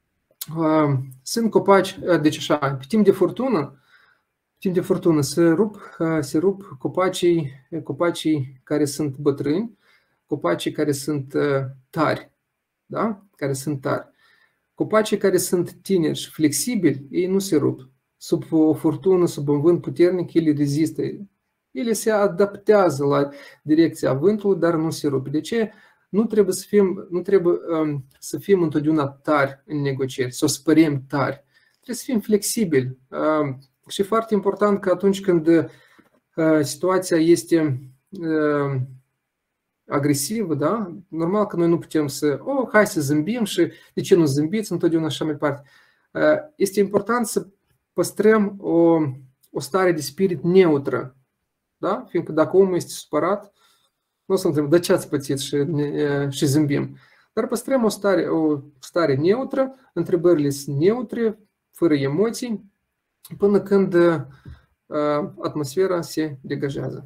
Sunt copaci, deci așa, pe timp de furtună, pe timp de furtună se rup, se rup copacii, copacii care sunt bătrâni, copacii care sunt tari, da? Care sunt tari. Copacii care sunt tineri și flexibili, ei nu se rup. Sub o furtună, sub un vânt puternic, ele rezistă. Ele se adaptează la direcția vântului, dar nu se rup. De ce? Nu trebuie să fim, nu trebuie, um, să fim întotdeauna tari în negocieri, să o spăriem tari. Trebuie să fim flexibili. Uh, și foarte important că atunci când uh, situația este uh, agresivă, da? Normal că noi nu putem să, oh, hai să zâmbim și de ce nu zâmbiți întotdeauna așa mai departe. Uh, este important să păstrăm o, o stare de spirit neutră. Da? Fiindcă dacă omul este supărat, nu o să întrebăm, de ce ați pățit și, și zâmbim. Dar păstrăm o stare, o stare neutră, întrebările sunt neutre, fără emoții, până când uh, atmosfera se degajează.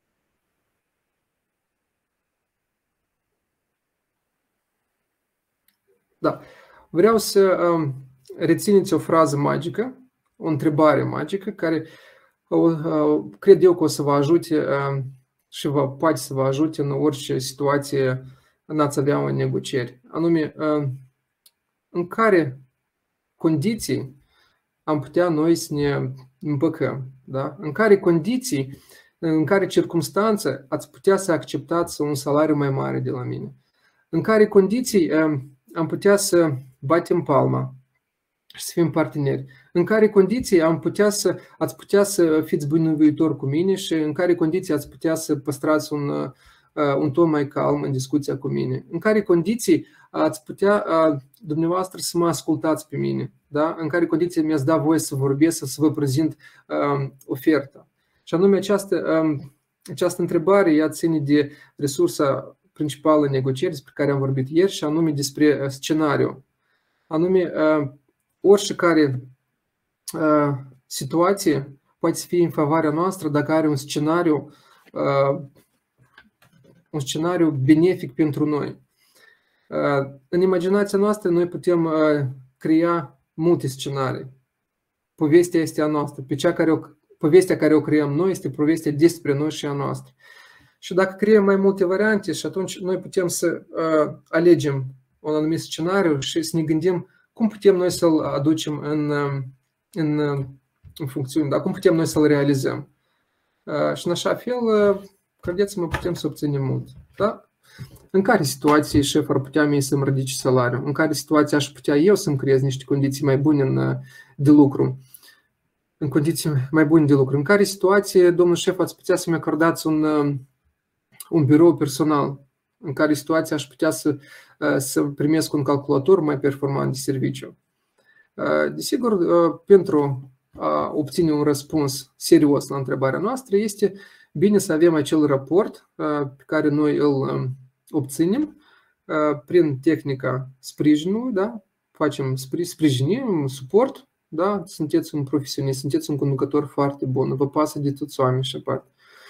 Da. Vreau să uh, rețineți o frază magică, o întrebare magică, care uh, cred eu că o să vă ajute uh, și vă poate să vă ajute în orice situație n-ați avea în negocieri. Anume, în care condiții am putea noi să ne împăcăm? Da? În care condiții, în care circunstanțe ați putea să acceptați un salariu mai mare de la mine? În care condiții am putea să batem palma și să fim parteneri? În care condiții am putea să, ați putea să fiți binevoitori cu mine și în care condiții ați putea să păstrați un, un ton mai calm în discuția cu mine? În care condiții ați putea dumneavoastră să mă ascultați pe mine? Da? În care condiții mi-ați dat voie să vorbesc, să vă prezint um, oferta? Și anume această, um, această întrebare ea ține de resursa principală în negocieri despre care am vorbit ieri și anume despre scenariu. Anume, uh, orice care uh, situație poate să fie în favoarea noastră dacă are un scenariu, uh, un scenariu benefic pentru noi. Uh, în imaginația noastră noi putem uh, crea multe scenarii. Povestea este a noastră. Pe cea care o, povestea care o creăm noi este povestea despre noi și a noastră. Și dacă creăm mai multe variante și atunci noi putem să uh, alegem un anumit scenariu și să ne gândim cum putem noi să-l aducem în, în, în funcțiune, dar cum putem noi să-l realizăm. Uh, și în așa fel, uh, credeți-mă, putem să obținem mult. Da? În care situație șef ar putea mie să-mi ridice salariul? În care situație aș putea eu să-mi creez niște condiții mai bune în, de lucru? În condiții mai bune de lucru. În care situație, domnul șef, ați putea să-mi acordați un, un birou personal? În care situație aș putea să, să primesc un calculator mai performant de serviciu? Desigur, pentru a obține un răspuns serios la întrebarea noastră, este bine să avem acel raport pe care noi îl obținem prin tehnica sprijinului, da? Facem sprijinim, suport, da? Sunteți un profesionist, sunteți un conducător foarte bun, vă pasă de toți oamenii și aparte.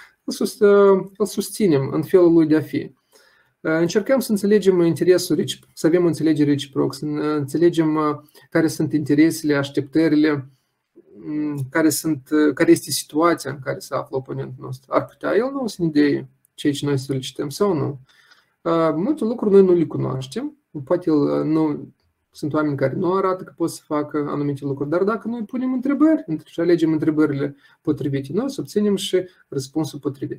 Îl susținem în felul lui de a fi. Încercăm să înțelegem interesul, să avem o înțelegere reciprocă, să înțelegem care sunt interesele, așteptările, care, sunt, care este situația în care se află oponentul nostru. Ar putea el nu să ne dea ceea ce noi solicităm sau nu. Multe lucruri noi nu le cunoaștem, poate nu, sunt oameni care nu arată că pot să facă anumite lucruri, dar dacă noi punem întrebări și alegem întrebările potrivite, noi să obținem și răspunsul potrivit.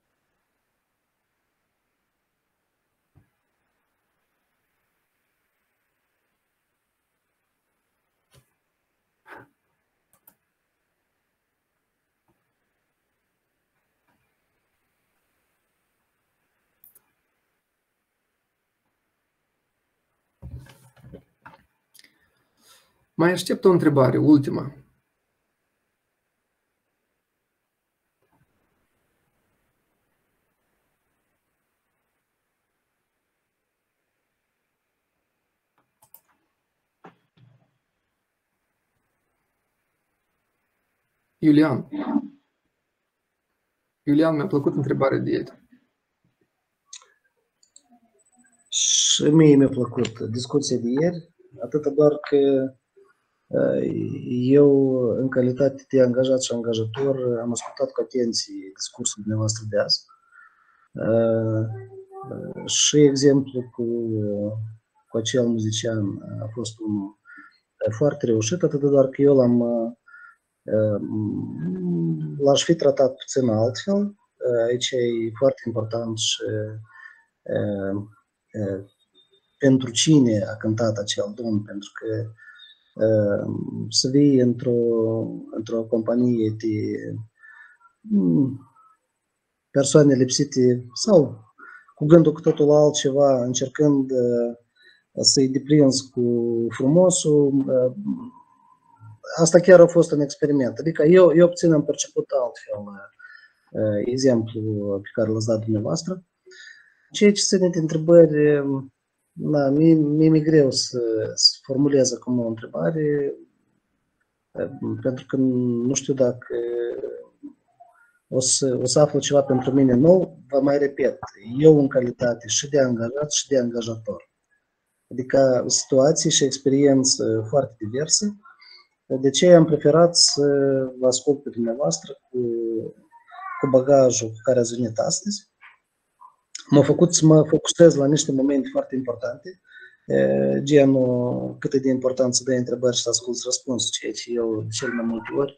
Mai aștept o întrebare, ultima. Iulian. Iulian, mi-a plăcut întrebarea de ieri. Și mie mi-a plăcut discuția de ieri, atât doar că eu, în calitate de angajat și angajator, am ascultat cu atenție discursul dumneavoastră de azi. Și exemplu cu, cu acel muzician a fost un foarte reușit, atât doar că eu l-am l-aș fi tratat puțin altfel. Aici e foarte important și pentru cine a cântat acel domn, pentru că să vii într-o într-o companie de persoane lipsite sau cu gândul cu totul altceva, încercând să-i deprinzi cu frumosul, asta chiar a fost un experiment. Adică eu, eu obțin am perceput altfel exemplu pe care l-ați dat dumneavoastră. Ceea ce ține de întrebări, da, mie, mie mi-e greu să, să formulez acum o întrebare, pentru că nu știu dacă o să, o să aflu ceva pentru mine nou. Vă mai repet, eu în calitate și de angajat și de angajator, adică situații și experiențe foarte diverse, de ce am preferat să vă ascult pe dumneavoastră cu, cu bagajul cu care ați venit astăzi. M-a făcut să mă focusez la niște momente foarte importante, genul cât e de important să dai întrebări și să asculți răspunsul, ceea ce eu de cel mai multe ori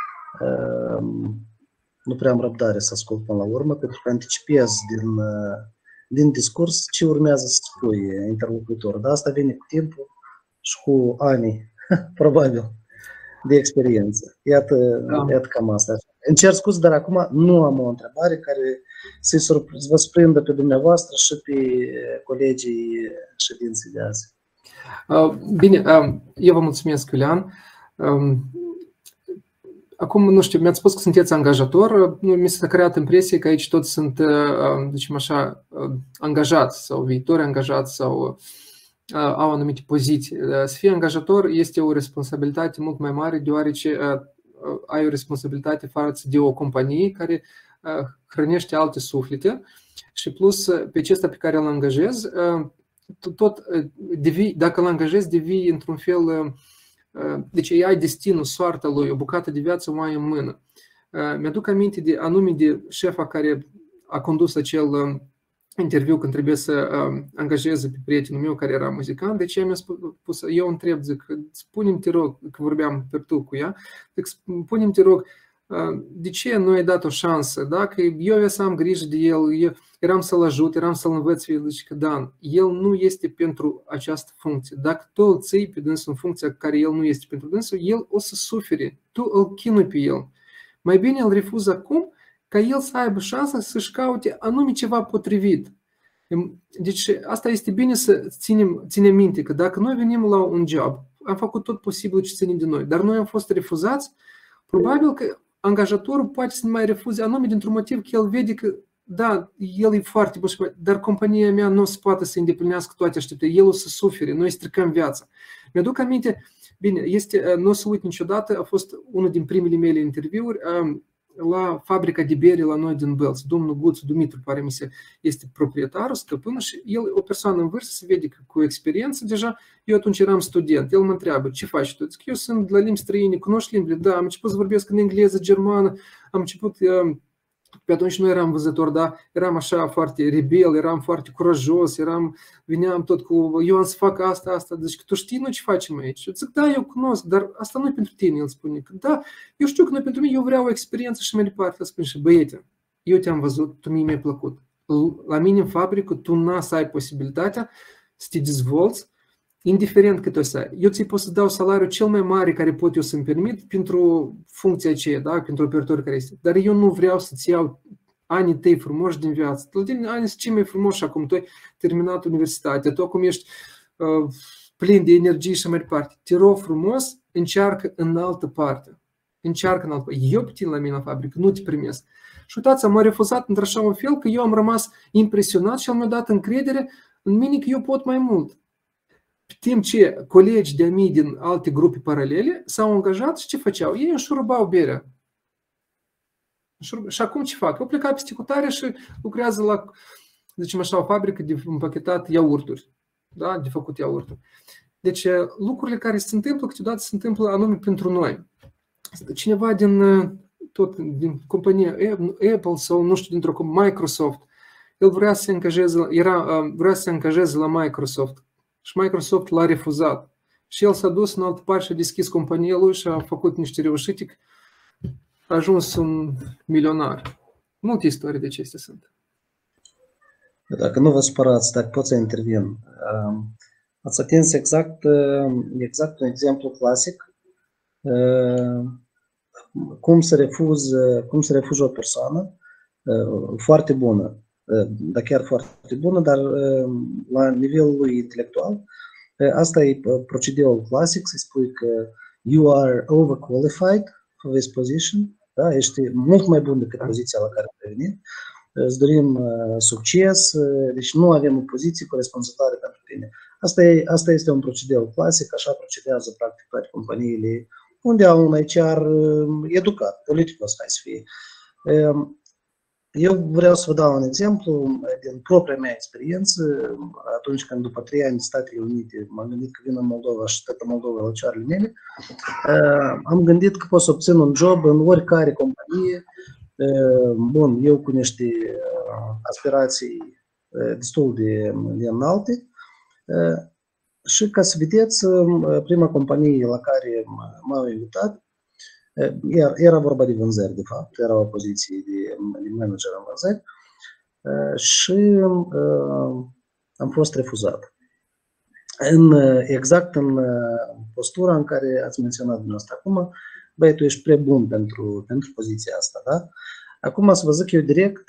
nu prea am răbdare să ascult până la urmă, pentru că anticipez din, din discurs ce urmează să spui interlocutorul. Dar asta vine cu timpul și cu ani, probabil, de experiență. Iată, da. Iată cam asta. Îmi cer scuze, dar acum nu am o întrebare care să-i surpr- vă surprindă pe dumneavoastră și pe colegii ședinței de azi. Bine, eu vă mulțumesc, Iulian. Acum, nu știu, mi-ați spus că sunteți angajator. Mi s-a creat impresie că aici toți sunt, zicem așa, angajați sau viitori angajați sau au anumite poziții. Să fii angajator este o responsabilitate mult mai mare, deoarece ai o responsabilitate față de o companie care hrănește alte suflete și plus pe acesta pe care îl angajezi, tot devii, dacă îl angajezi, devii într-un fel, deci ai destinul, soarta lui, o bucată de viață o ai în mână. Mi-aduc aminte de anume de șefa care a condus acel interviu când trebuie să angajeze pe prietenul meu care era muzicant, deci ea mi-a spus, eu întreb, zic, spune-mi te rog, că vorbeam pe tu cu ea, zic, spune-mi te rog, de ce nu ai dat o șansă? Dacă eu avea să am grijă de el, eu eram să-l ajut, eram să-l învăț, zice că Dan, el nu este pentru această funcție. Dacă tu îl ții pe dânsul în funcția care el nu este pentru dânsul, el o să sufere, tu îl chinui pe el. Mai bine îl refuzi acum, ca el să aibă șansa să-și caute anume ceva potrivit. Deci asta este bine să ținem, ținem minte, că dacă noi venim la un job, am făcut tot posibil ce ține de noi, dar noi am fost refuzați, probabil că angajatorul poate să ne mai refuze anume dintr-un motiv că el vede că da, el e foarte bun, dar compania mea nu se poate să îndeplinească toate așteptările, el o să sufere, noi stricăm viața. Mi-aduc aminte, bine, este, nu o să uit niciodată, a fost unul din primele mele interviuri la fabrica de bere la noi din Belț. Domnul Guțu Dumitru, pare mi se, este proprietarul, stăpânul și el, o persoană în vârstă, se vede că cu experiență deja, eu atunci eram student, el mă întreabă, ce faci tu? Zic, eu sunt la limbi străine, cunoști limbile? Da, am început să vorbesc în engleză, germană, am început pe atunci nu eram văzător, dar eram așa foarte rebel, eram foarte curajos, eram, veneam tot cu, eu am să fac asta, asta, deci că tu știi noi ce facem aici. Eu zic, da, eu cunosc, dar asta nu e pentru tine, el spune. Că, da, eu știu că nu e pentru mine, eu vreau o experiență și mai departe. El spune și, băiete, eu te-am văzut, tu mie mi-ai plăcut. La mine în fabrică, tu n-ai să ai posibilitatea să te dezvolți, indiferent cât o să ai. Eu ți-i pot să dau salariul cel mai mare care pot eu să-mi permit pentru funcția aceea, da? Pentru operatorul care este. Dar eu nu vreau să-ți iau anii tăi frumoși din viață. Anii sunt cei mai frumoși acum. Tu ai terminat universitatea, tu acum ești uh, plin de energie și mai departe. Te rog frumos, încearcă în altă parte. Încearcă în altă parte. Eu pe tine la mine la fabrică, nu te primesc. Și uitați, m-a refuzat într-așa un fel că eu am rămas impresionat și mi-a dat încredere în mine că eu pot mai mult. Pe timp ce colegi de-a mii din alte grupe paralele s-au angajat și ce făceau? Ei înșurubau berea. Și acum ce fac? Eu pleca peste cutare și lucrează la, zicem așa, o fabrică de împachetat iaurturi. Da? De făcut iaurturi. Deci lucrurile care se întâmplă, câteodată se întâmplă anume pentru noi. Cineva din, tot, din compania Apple sau nu știu, dintr-o Microsoft, el vrea să se angajeze, era, vrea să se angajeze la Microsoft. Și Microsoft l-a refuzat. Și el s-a dus în altă parte și a deschis compania lui și a făcut niște reușite, a ajuns un milionar. Multe istorii de acestea sunt. Dacă nu vă supărați, dacă pot să intervin. Ați atins exact, exact un exemplu clasic. Cum se refuză, cum se refuză o persoană foarte bună, dar chiar foarte bună, dar la nivelul lui intelectual. Asta e procedeul clasic, să spui că you are overqualified for this position, da? Ești mult mai bun decât poziția la care ai venit, îți dorim succes, deci nu avem o poziție corespunzătoare pentru tine. Asta, e, asta este un procedeu clasic, așa procedează practic toate companiile unde au un H R educat, politicos, hai să fie. Eu vreau să vă dau un exemplu din propria mea experiență. Atunci când după trei ani în Statele Unite m-am gândit că vin în Moldova și tot în Moldova la cioarele mele, am gândit că pot să obțin un job în oricare companie. Bun, eu cu niște aspirații destul de, de înalte. Și ca să vedeți, prima companie la care m-au invitat, era vorba de vânzări, de fapt, era o poziție de, de manager în vânzări și am fost refuzat. În, exact în postura în care ați menționat dumneavoastră acum, băi, tu ești prea bun pentru, pentru poziția asta, da? Acum să vă zic eu direct,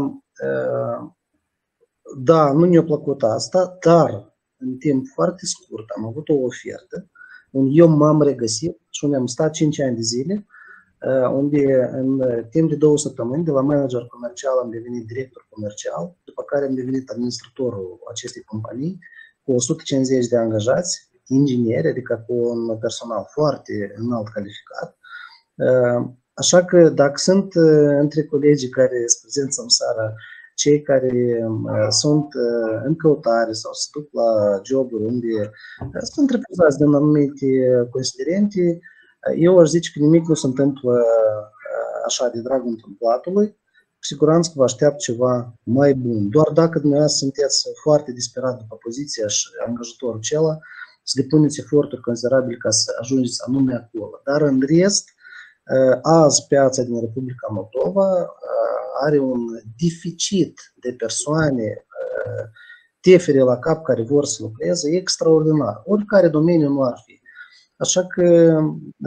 da, nu ne-a plăcut asta, dar în timp foarte scurt am avut o ofertă unde eu m-am regăsit și unde am stat cinci ani de zile, unde în timp de două săptămâni de la manager comercial am devenit director comercial, după care am devenit administratorul acestei companii cu o sută cincizeci de angajați, ingineri, adică cu un personal foarte înalt calificat. Așa că dacă sunt între colegii care sunt prezenți în seara, cei care sunt în căutare sau se duc la joburi unde sunt refuzați din anumite considerente, eu aș zice că nimic nu se întâmplă așa de dragul întâmplatului. Cu siguranță că vă așteaptă ceva mai bun. Doar dacă dumneavoastră sunteți foarte disperat după poziția și angajatorul acela, să depuneți eforturi considerabile ca să ajungeți anume acolo. Dar în rest, azi piața din Republica Moldova are un deficit de persoane tefere la cap care vor să lucreze extraordinar. Oricare domeniu nu ar fi. Așa că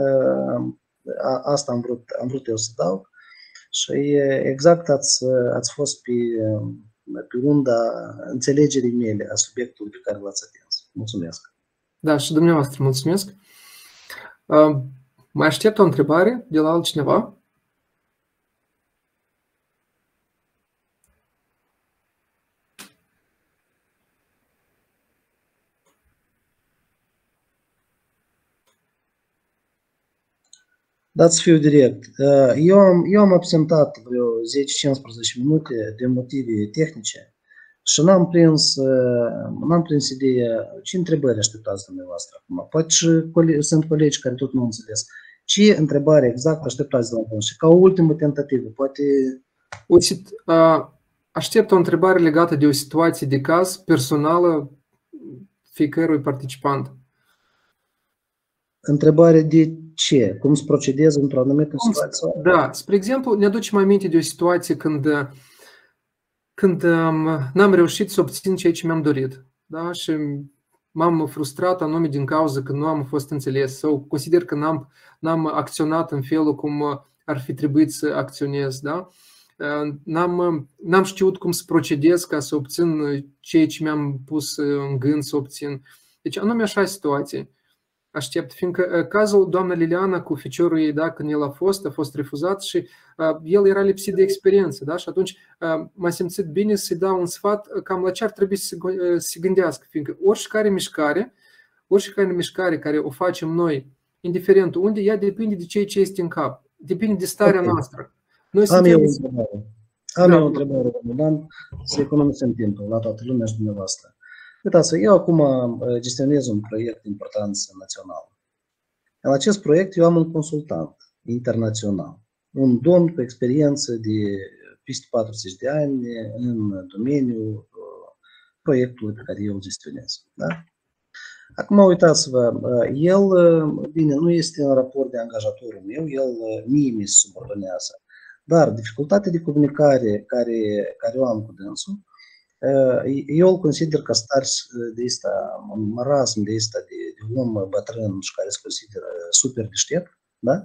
asta am vrut, am vrut eu să dau și exact ați, ați fost pe, pe unda înțelegerii mele a subiectului pe care l-ați atins. Mulțumesc! Da, și dumneavoastră mulțumesc! Uh, mai aștept o întrebare de la altcineva? Da, să fiu direct. Eu am, eu am absentat vreo zece cincisprezece minute din motive tehnice și n-am prins, n-am prins ideea ce întrebări așteptați dumneavoastră acum. Poate și colegi, sunt colegi care tot nu înțeles. Ce întrebare exact așteptați de la dumneavoastră? Și ca o ultimă tentativă, poate O, uh, aștept o întrebare legată de o situație de caz personală fiecărui participant. Întrebare de ce? Cum se procedează într-o anumită situație? Da, spre exemplu, ne aducem aminte de o situație când, când um, n-am reușit să obțin ceea ce mi-am dorit. Da? Și m-am frustrat anume din cauza că nu am fost înțeles sau consider că n-am, n-am acționat în felul cum ar fi trebuit să acționez. Da? N-am, n-am știut cum să procedez ca să obțin ceea ce mi-am pus în gând să obțin. Deci anume așa situație. Aștept, fiindcă cazul doamna Liliana cu ficiorul ei, da, când el a fost, a fost refuzat și uh, el era lipsit de experiență, da, și atunci uh, m-a simțit bine să-i dau un sfat cam la ce ar trebui să se gândească, fiindcă oricare mișcare, oricare mișcare care o facem noi, indiferent unde, ea depinde de ceea ce este în cap, depinde de starea okay. noastră. Noi Am eu o întrebare, am da. eu o întrebare, Dan, să economisim timpul la toată lumea și dumneavoastră. Uitați, eu acum gestionez un proiect de importanță națională. În acest proiect eu am un consultant internațional, un domn cu experiență de peste patruzeci de ani în domeniul proiectului pe care eu îl gestionez. Da? Acum uitați-vă, el, bine, nu este în raport de angajatorul meu, el mie mi se subordonează, dar dificultatea de comunicare care, care o am cu dânsul, eu îl consider ca stars de asta, un marasm de asta de, de om bătrân și care se consideră super deștept, da?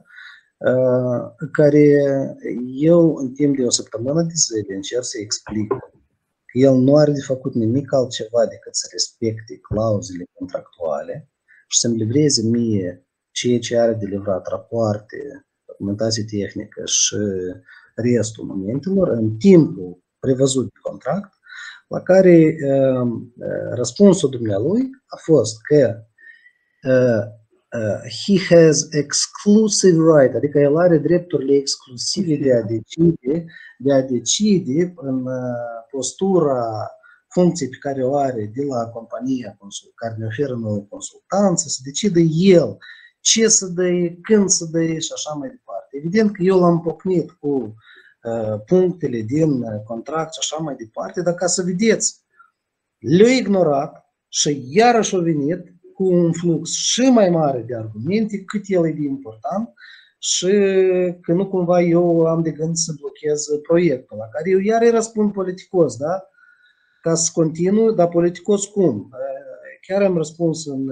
Care eu în timp de o săptămână de zile încerc să explic că el nu are de făcut nimic altceva decât să respecte clauzele contractuale și să-mi livreze mie ceea ce are de livrat, rapoarte, documentație tehnică și restul momentelor în timpul prevăzut de contract, la care uh, răspunsul dumnealui a fost că uh, uh, he has exclusive right, adică el are drepturile exclusive de a decide, de a decide în uh, postura funcției pe care o are de la compania care ne oferă nouă consultanță, să decide el ce să dă, când să dă și așa mai departe. Evident că eu l-am pocnit cu punctele din contract și așa mai departe, dar ca să vedeți, le-a ignorat și iarăși a venit cu un flux și mai mare de argumente cât el e de important și că nu cumva eu am de gând să blochez proiectul, la care eu iar îi răspund politicos, da? Ca să continui, dar politicos cum? Chiar am răspuns în,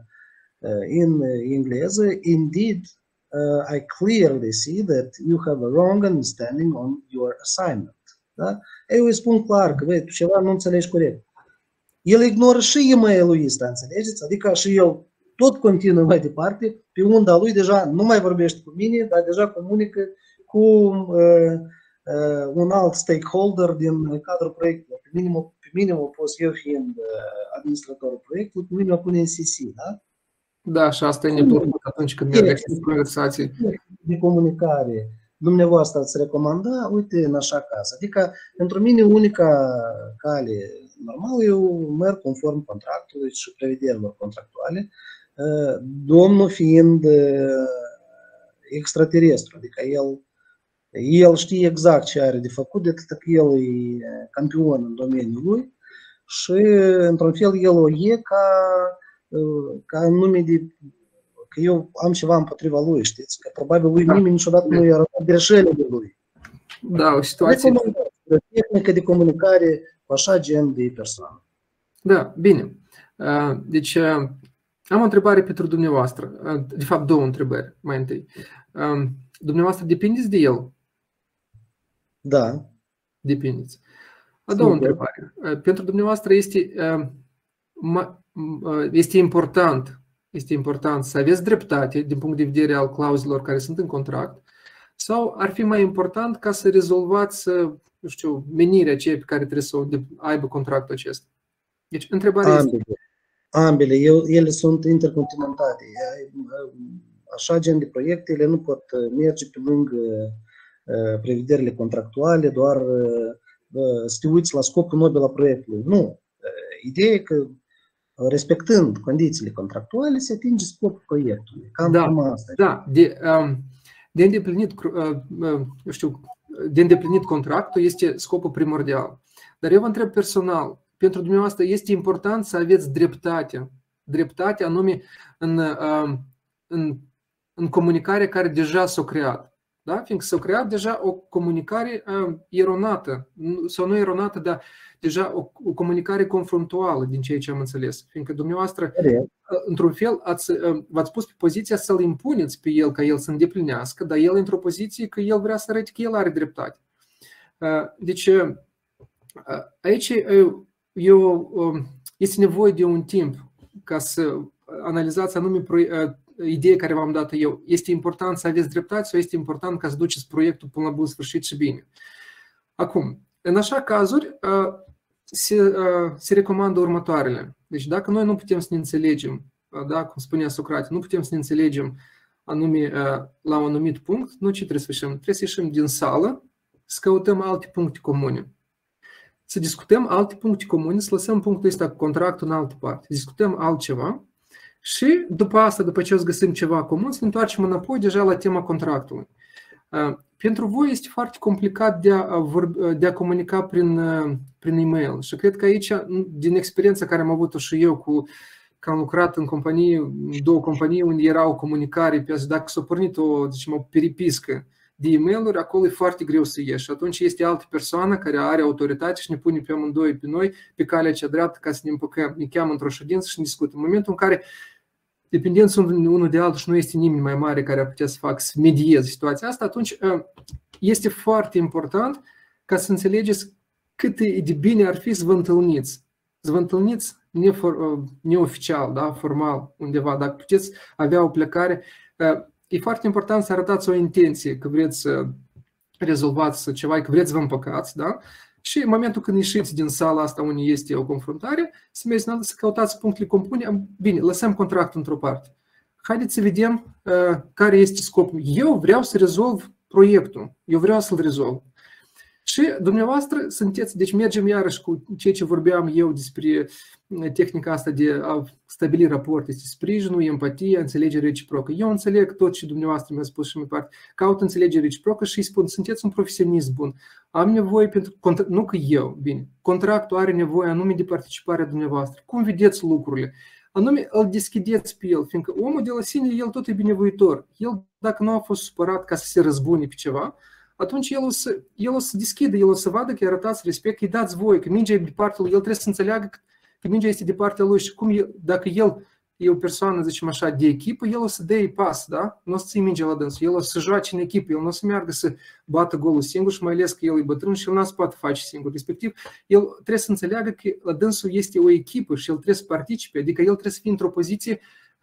în engleză, indeed, Uh, I clearly see that you have a wrong understanding on your assignment. Da? Eu îi spun clar că, băi, tu ceva nu înțelegi corect. El ignoră și e-mail-ul ăsta, înțelegeți? Adică și eu tot continuă mai departe, pe unda lui deja nu mai vorbește cu mine, dar deja comunică cu uh, uh, un alt stakeholder din cadrul proiectului. Pe minim, pe minim o post eu fiind uh, administratorul proiectului, pe minim o pune în C C, da? Da, și asta e neplăcut atunci când merg în conversații. De comunicare, dumneavoastră ați recomanda, uite, în așa caz. Adică, pentru mine, unica cale normală, eu merg conform contractului și prevederilor contractuale, domnul fiind extraterestru, adică el, el știe exact ce are de făcut, de atât că el e campion în domeniul lui și, într-un fel, el o e ca ca în nume de că eu am ceva împotriva lui, știți? Că probabil lui nimeni niciodată nu i-a arătat greșelile lui. Da, o situație... De tehnică de comunicare cu așa gen de persoană. Da, bine. Deci, am o întrebare pentru dumneavoastră. De fapt, două întrebări, mai întâi. Dumneavoastră depindeți de el? Da. Depindeți. A doua întrebare. Pentru dumneavoastră este... Este important, este important să aveți dreptate din punct de vedere al clauzelor care sunt în contract sau ar fi mai important ca să rezolvați, nu știu, menirea aceea pe care trebuie să o aibă contractul acesta? Deci, întrebarea Ambele. este... Ambele. Eu, ele sunt intercontinentale. Așa gen de proiecte, ele nu pot merge pe lângă prevederile contractuale, doar să te uiți la scopul nobil al proiectului. Nu. Ideea e că respectând condițiile contractuale, se atinge scopul proiectului. Cam da, cam asta. Da, de, de îndeplinit, eu știu, de îndeplinit contractul este scopul primordial. Dar eu vă întreb personal, pentru dumneavoastră este important să aveți dreptate, dreptate anume în, în, în comunicare care deja s-a creat. Da? Fiindcă s-a creat deja o comunicare eronată, sau nu eronată, dar deja o, o comunicare confrontuală din ceea ce am înțeles. Fiindcă dumneavoastră, într-un fel, ați, v-ați pus pe poziția să-l impuneți pe el ca el să îndeplinească, dar el într-o poziție că el vrea să arate că el are dreptate. Deci, aici eu, este nevoie de un timp ca să analizați anume ideea care v-am dat eu. Este important să aveți dreptate sau este important ca să duceți proiectul până la bun sfârșit și bine? Acum, în așa cazuri, se, se recomandă următoarele. Deci dacă noi nu putem să ne înțelegem, da, cum spunea Socrate, nu putem să ne înțelegem anume la un anumit punct, nu ce trebuie să facem? Trebuie să ieșim din sală, să căutăm alte puncte comune. Să discutăm alte puncte comune, să lăsăm punctul ăsta cu contractul în altă parte. Discutăm altceva și după asta, după ce o să găsim ceva comun, să ne întoarcem înapoi deja la tema contractului. Pentru voi este foarte complicat de a, vorbi, de a comunica prin, prin e-mail și cred că aici, din experiența care am avut-o și eu cu că am lucrat în companii, două companii unde era o comunicare, dacă s-a pornit o, zicem, o peripiscă de e-mail-uri, acolo e foarte greu să ieși. Și atunci este altă persoană care are autoritate și ne pune pe amândoi pe noi pe calea cea dreaptă ca să ne împăcăm, ne cheamă într-o ședință și ne discută. În momentul în care dependenți unul de altul și nu este nimeni mai mare care ar putea să facă, să medieze situația asta, atunci este foarte important ca să înțelegeți cât de bine ar fi să vă întâlniți. Să vă întâlniți neoficial, da, formal, undeva. Dacă puteți avea o plecare, e foarte important să arătați o intenție, că vreți să rezolvați ceva, că vreți să vă împăcați, da? Și în momentul când ieșiți din sala asta unde este o confruntare, să mergeți să căutați punctele comune. Bine, lăsăm contractul într-o parte. Haideți să vedem uh, care este scopul. Eu vreau să rezolv proiectul. Eu vreau să-l rezolv. Și dumneavoastră sunteți, deci mergem iarăși cu ceea ce vorbeam eu despre tehnica asta de a stabili raport. Este sprijinul, empatia, înțelegere reciprocă. Eu înțeleg tot ce dumneavoastră mi-a spus și mai departe. Caut înțelegere reciprocă și îi spun, sunteți un profesionist bun. Am nevoie pentru, nu că eu, bine, contractul are nevoie anume de participarea dumneavoastră. Cum vedeți lucrurile? Anume, îl deschideți pe el, fiindcă omul de la sine, el tot e binevoitor. El, dacă nu a fost supărat ca să se răzbune pe ceva, atunci el o, să, el o să deschidă, el o să vadă că îi arătați respect, că îi dați voi, că mingea e de partea lui, el trebuie să înțeleagă că mingea este de partea lui și cum el, dacă el e o persoană, zicem așa, de echipă, el o să dea pas, da? Nu o să ții mingea la dânsul, el o să joace în echipă, el nu o să meargă să bată golul singur și mai ales că el e bătrân și el nu se poate face singur. Respectiv, el trebuie să înțeleagă că la dânsul este o echipă și el trebuie să participe, adică el trebuie să fie într-o poziție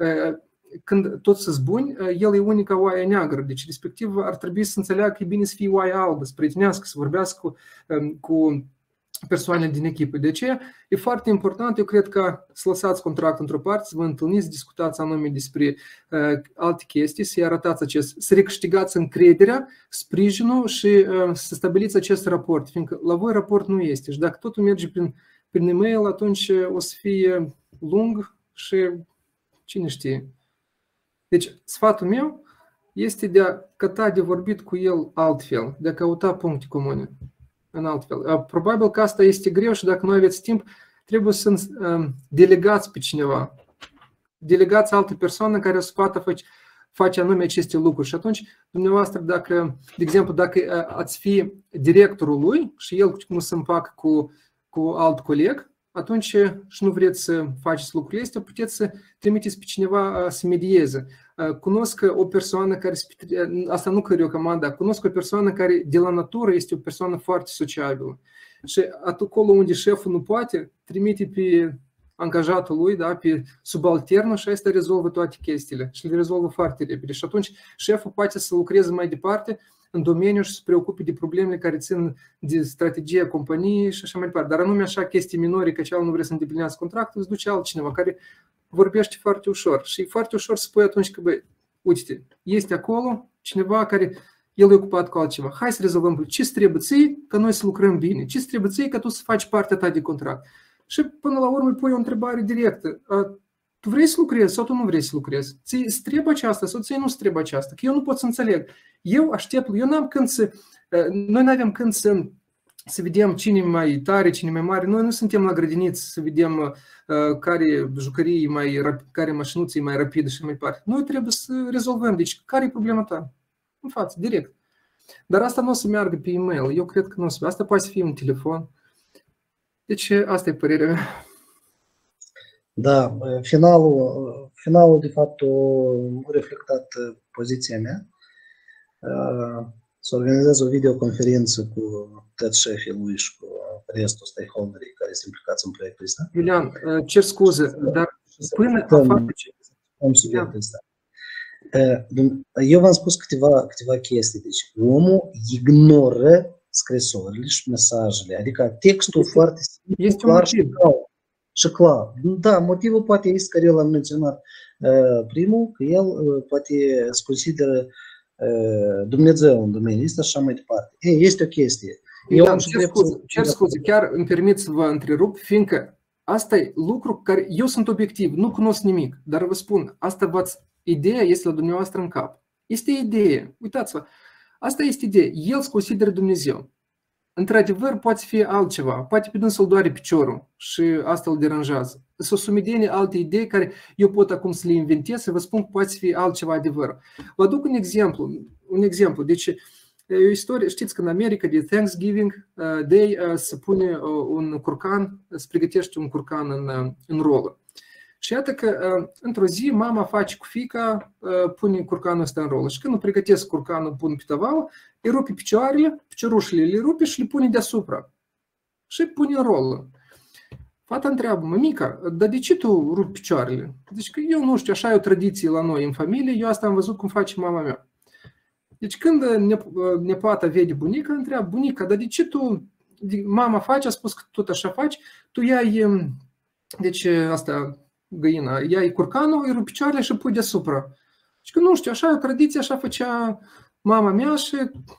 când toți sunt buni, el e unica oaie neagră, deci respectiv ar trebui să înțeleagă că e bine să fie oaie albă, să prietenească, să vorbească cu, cu persoane din echipă. De aceea e foarte important, eu cred că să lăsați contractul într-o parte, să vă întâlniți, să discutați anume despre uh, alte chestii, să-i arătați acest, să recâștigați încrederea, sprijinul și uh, să stabiliți acest raport, fiindcă la voi raport nu este și dacă totul merge prin, prin e-mail, atunci o să fie lung și cine știe. Deci, sfatul meu este de a căta de vorbit cu el altfel, de a căuta puncte comune în altfel. Probabil că asta este greu și dacă nu aveți timp, trebuie să delegați pe cineva. Delegați alte persoane care să poată face, face anume aceste lucruri. Și atunci, dumneavoastră, dacă, de exemplu, dacă ați fi directorul lui și el cum se împacă cu, cu alt coleg, atunci și nu vreți să faceți lucrurile astea, puteți să trimiteți pe cineva să medieze. Cunosc o persoană care, asta nu că recomand, dar cunosc o persoană care de la natură este o persoană foarte sociabilă. Și acolo unde șeful nu poate, trimite pe angajatul lui, da, pe subalternul și asta rezolvă toate chestiile și le rezolvă foarte repede. Și atunci șeful poate să lucreze mai departe în domeniu și să se preocupe de problemele care țin de strategia companiei și așa mai departe. Dar anume așa chestii minore, că cealaltă nu vrea să îndeplinească contractul, îți duce altcineva care vorbește foarte ușor. Și e foarte ușor să spui atunci că, băi, uite, este acolo cineva care el e ocupat cu altceva. Hai să rezolvăm ce-ți trebuie ție ca noi să lucrăm bine, ce-ți trebuie ție ca tu să faci partea ta de contract. Și până la urmă îi pui o întrebare directă. Tu vrei să lucrezi sau tu nu vrei să lucrezi? Ți trebuie aceasta sau ție nu-ți trebuie aceasta? Că eu nu pot să înțeleg. Eu aștept, eu n-am când să, noi nu avem când să, să vedem cine e mai tare, cine e mai mare. Noi nu suntem la grădiniță să vedem uh, care jucărie e mai rapid, care mașinuță e mai rapidă și mai departe. Noi trebuie să rezolvăm. Deci, care e problema ta? În față, direct. Dar asta nu o să meargă pe e-mail. Eu cred că nu o să. Asta poate să fie un telefon. Deci, asta e părerea mea. Da, finalul, finalul de fapt a reflectat poziția mea. Să organizez o videoconferință cu toți șefii lui și cu restul stakeholderii care sunt implicați în proiectul ăsta. Iulian, cer scuze, dar până a face... Eu v-am spus câteva, câteva chestii. Deci, omul ignoră scrisorile și mesajele. Adică textul este, foarte simplu, este clar și clar. Și clar. Da, motivul poate este care eu l-am menționat uh, primul, că el uh, poate se consideră uh, Dumnezeu în domeniul ăsta și așa mai departe. Ei, este o chestie. Eu am cer scuze, cer scuze, chiar îmi permit să vă întrerup, fiindcă asta e lucru care eu sunt obiectiv, nu cunosc nimic, dar vă spun, asta v-ați, ideea este la dumneavoastră în cap. Este idee, uitați-vă, asta este idee, el se consideră Dumnezeu. Într-adevăr, poate fi altceva, poate pe dânsul doare piciorul și asta îl deranjează. Sunt o sumedenie alte idei care eu pot acum să le inventez, să vă spun că poate fi altceva adevăr. Vă aduc un exemplu, un exemplu, deci e o istorie, știți că în America de Thanksgiving Day se pune un curcan, se pregătește un curcan în, în rolă. Și iată că într-o zi mama face cu fiica, pune curcanul ăsta în rolă. Și când îl pregătesc curcanul, pun pe tavală, îi rupe picioarele, piciorușele le rupe și le pune deasupra. Și pune în rolă. Fata întreabă, mămica, dar de ce tu rupi picioarele? Deci că eu nu știu, așa e o tradiție la noi în familie, eu asta am văzut cum face mama mea. Deci când nepoata vede bunica, întreabă, bunica, dar de ce tu, mama face, a spus că tot așa faci, tu iai, deci asta, găina, iai curcanul, îi rupi picioarele și pui deasupra. Și că nu știu, așa e o tradiție, așa făcea mama mea și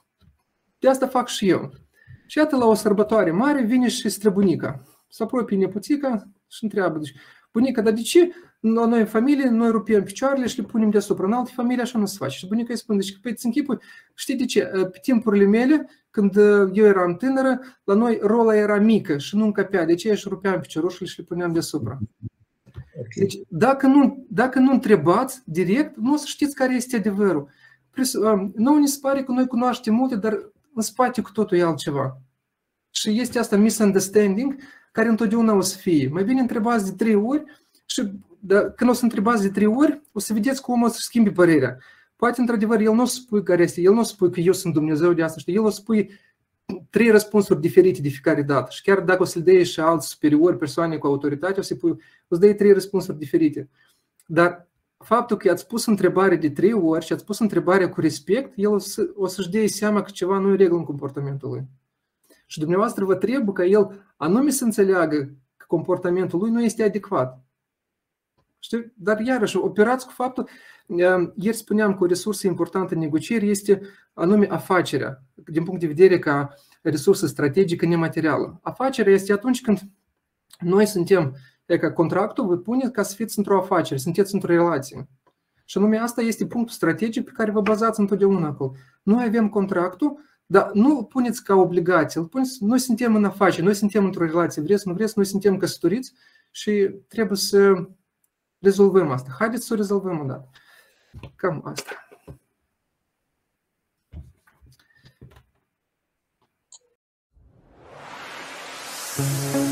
de asta fac și eu. Și iată, la o sărbătoare mare vine și străbunica. Se apropie nepoțica și întreabă, deci, bunica, dar de ce la noi în familie noi rupiem picioarele și le punem deasupra? În alte familii așa nu se face. Și bunica îi spune, deci, pe închipui, știi de ce? Pe timpurile mele, când eu eram tânără, la noi rola era mică și nu încăpea. De ce își rupeam piciorușele și le puneam deasupra? Okay. Deci, dacă nu, dacă nu întrebați direct, nu o să știți care este adevărul. Nouă ni se pare că noi cunoaștem multe, dar în spate cu totul e altceva. Și este asta misunderstanding, care întotdeauna o să fie. Mai bine întrebați de trei ori și da, când o să întrebați de trei ori, o să vedeți cum o să schimbi părerea. Poate, într-adevăr, el nu o să spui care este, el nu o să spui că eu sunt Dumnezeu de asta, știi? El o să spui trei răspunsuri diferite de fiecare dată. Și chiar dacă o să-l dai și alți superiori, persoane cu autoritate, o să pui, o să dai trei răspunsuri diferite. Dar faptul că i-ați pus întrebare de trei ori și ați pus întrebarea cu respect, el o, să, o să-și dea seama că ceva nu e regulă în comportamentul lui. Și dumneavoastră vă trebuie ca el anume să înțeleagă că comportamentul lui nu este adecvat. Știi? Dar iarăși, operați cu faptul, ieri spuneam că o resursă importantă în negocieri este anume afacerea, din punct de vedere ca resursă strategică nematerială. Afacerea este atunci când noi suntem, e ca contractul vă pune ca să fiți într-o afacere, sunteți într-o relație. Și anume asta este punctul strategic pe care vă bazați întotdeauna acolo. Noi avem contractul, dar nu puneți ca obligație, îl puneți, noi suntem în afacere, noi suntem într-o relație, vreți, nu vreți, noi suntem căsătoriți și trebuie să rezolvăm asta. Haideți să o rezolvăm odată. Cam asta. Thank you.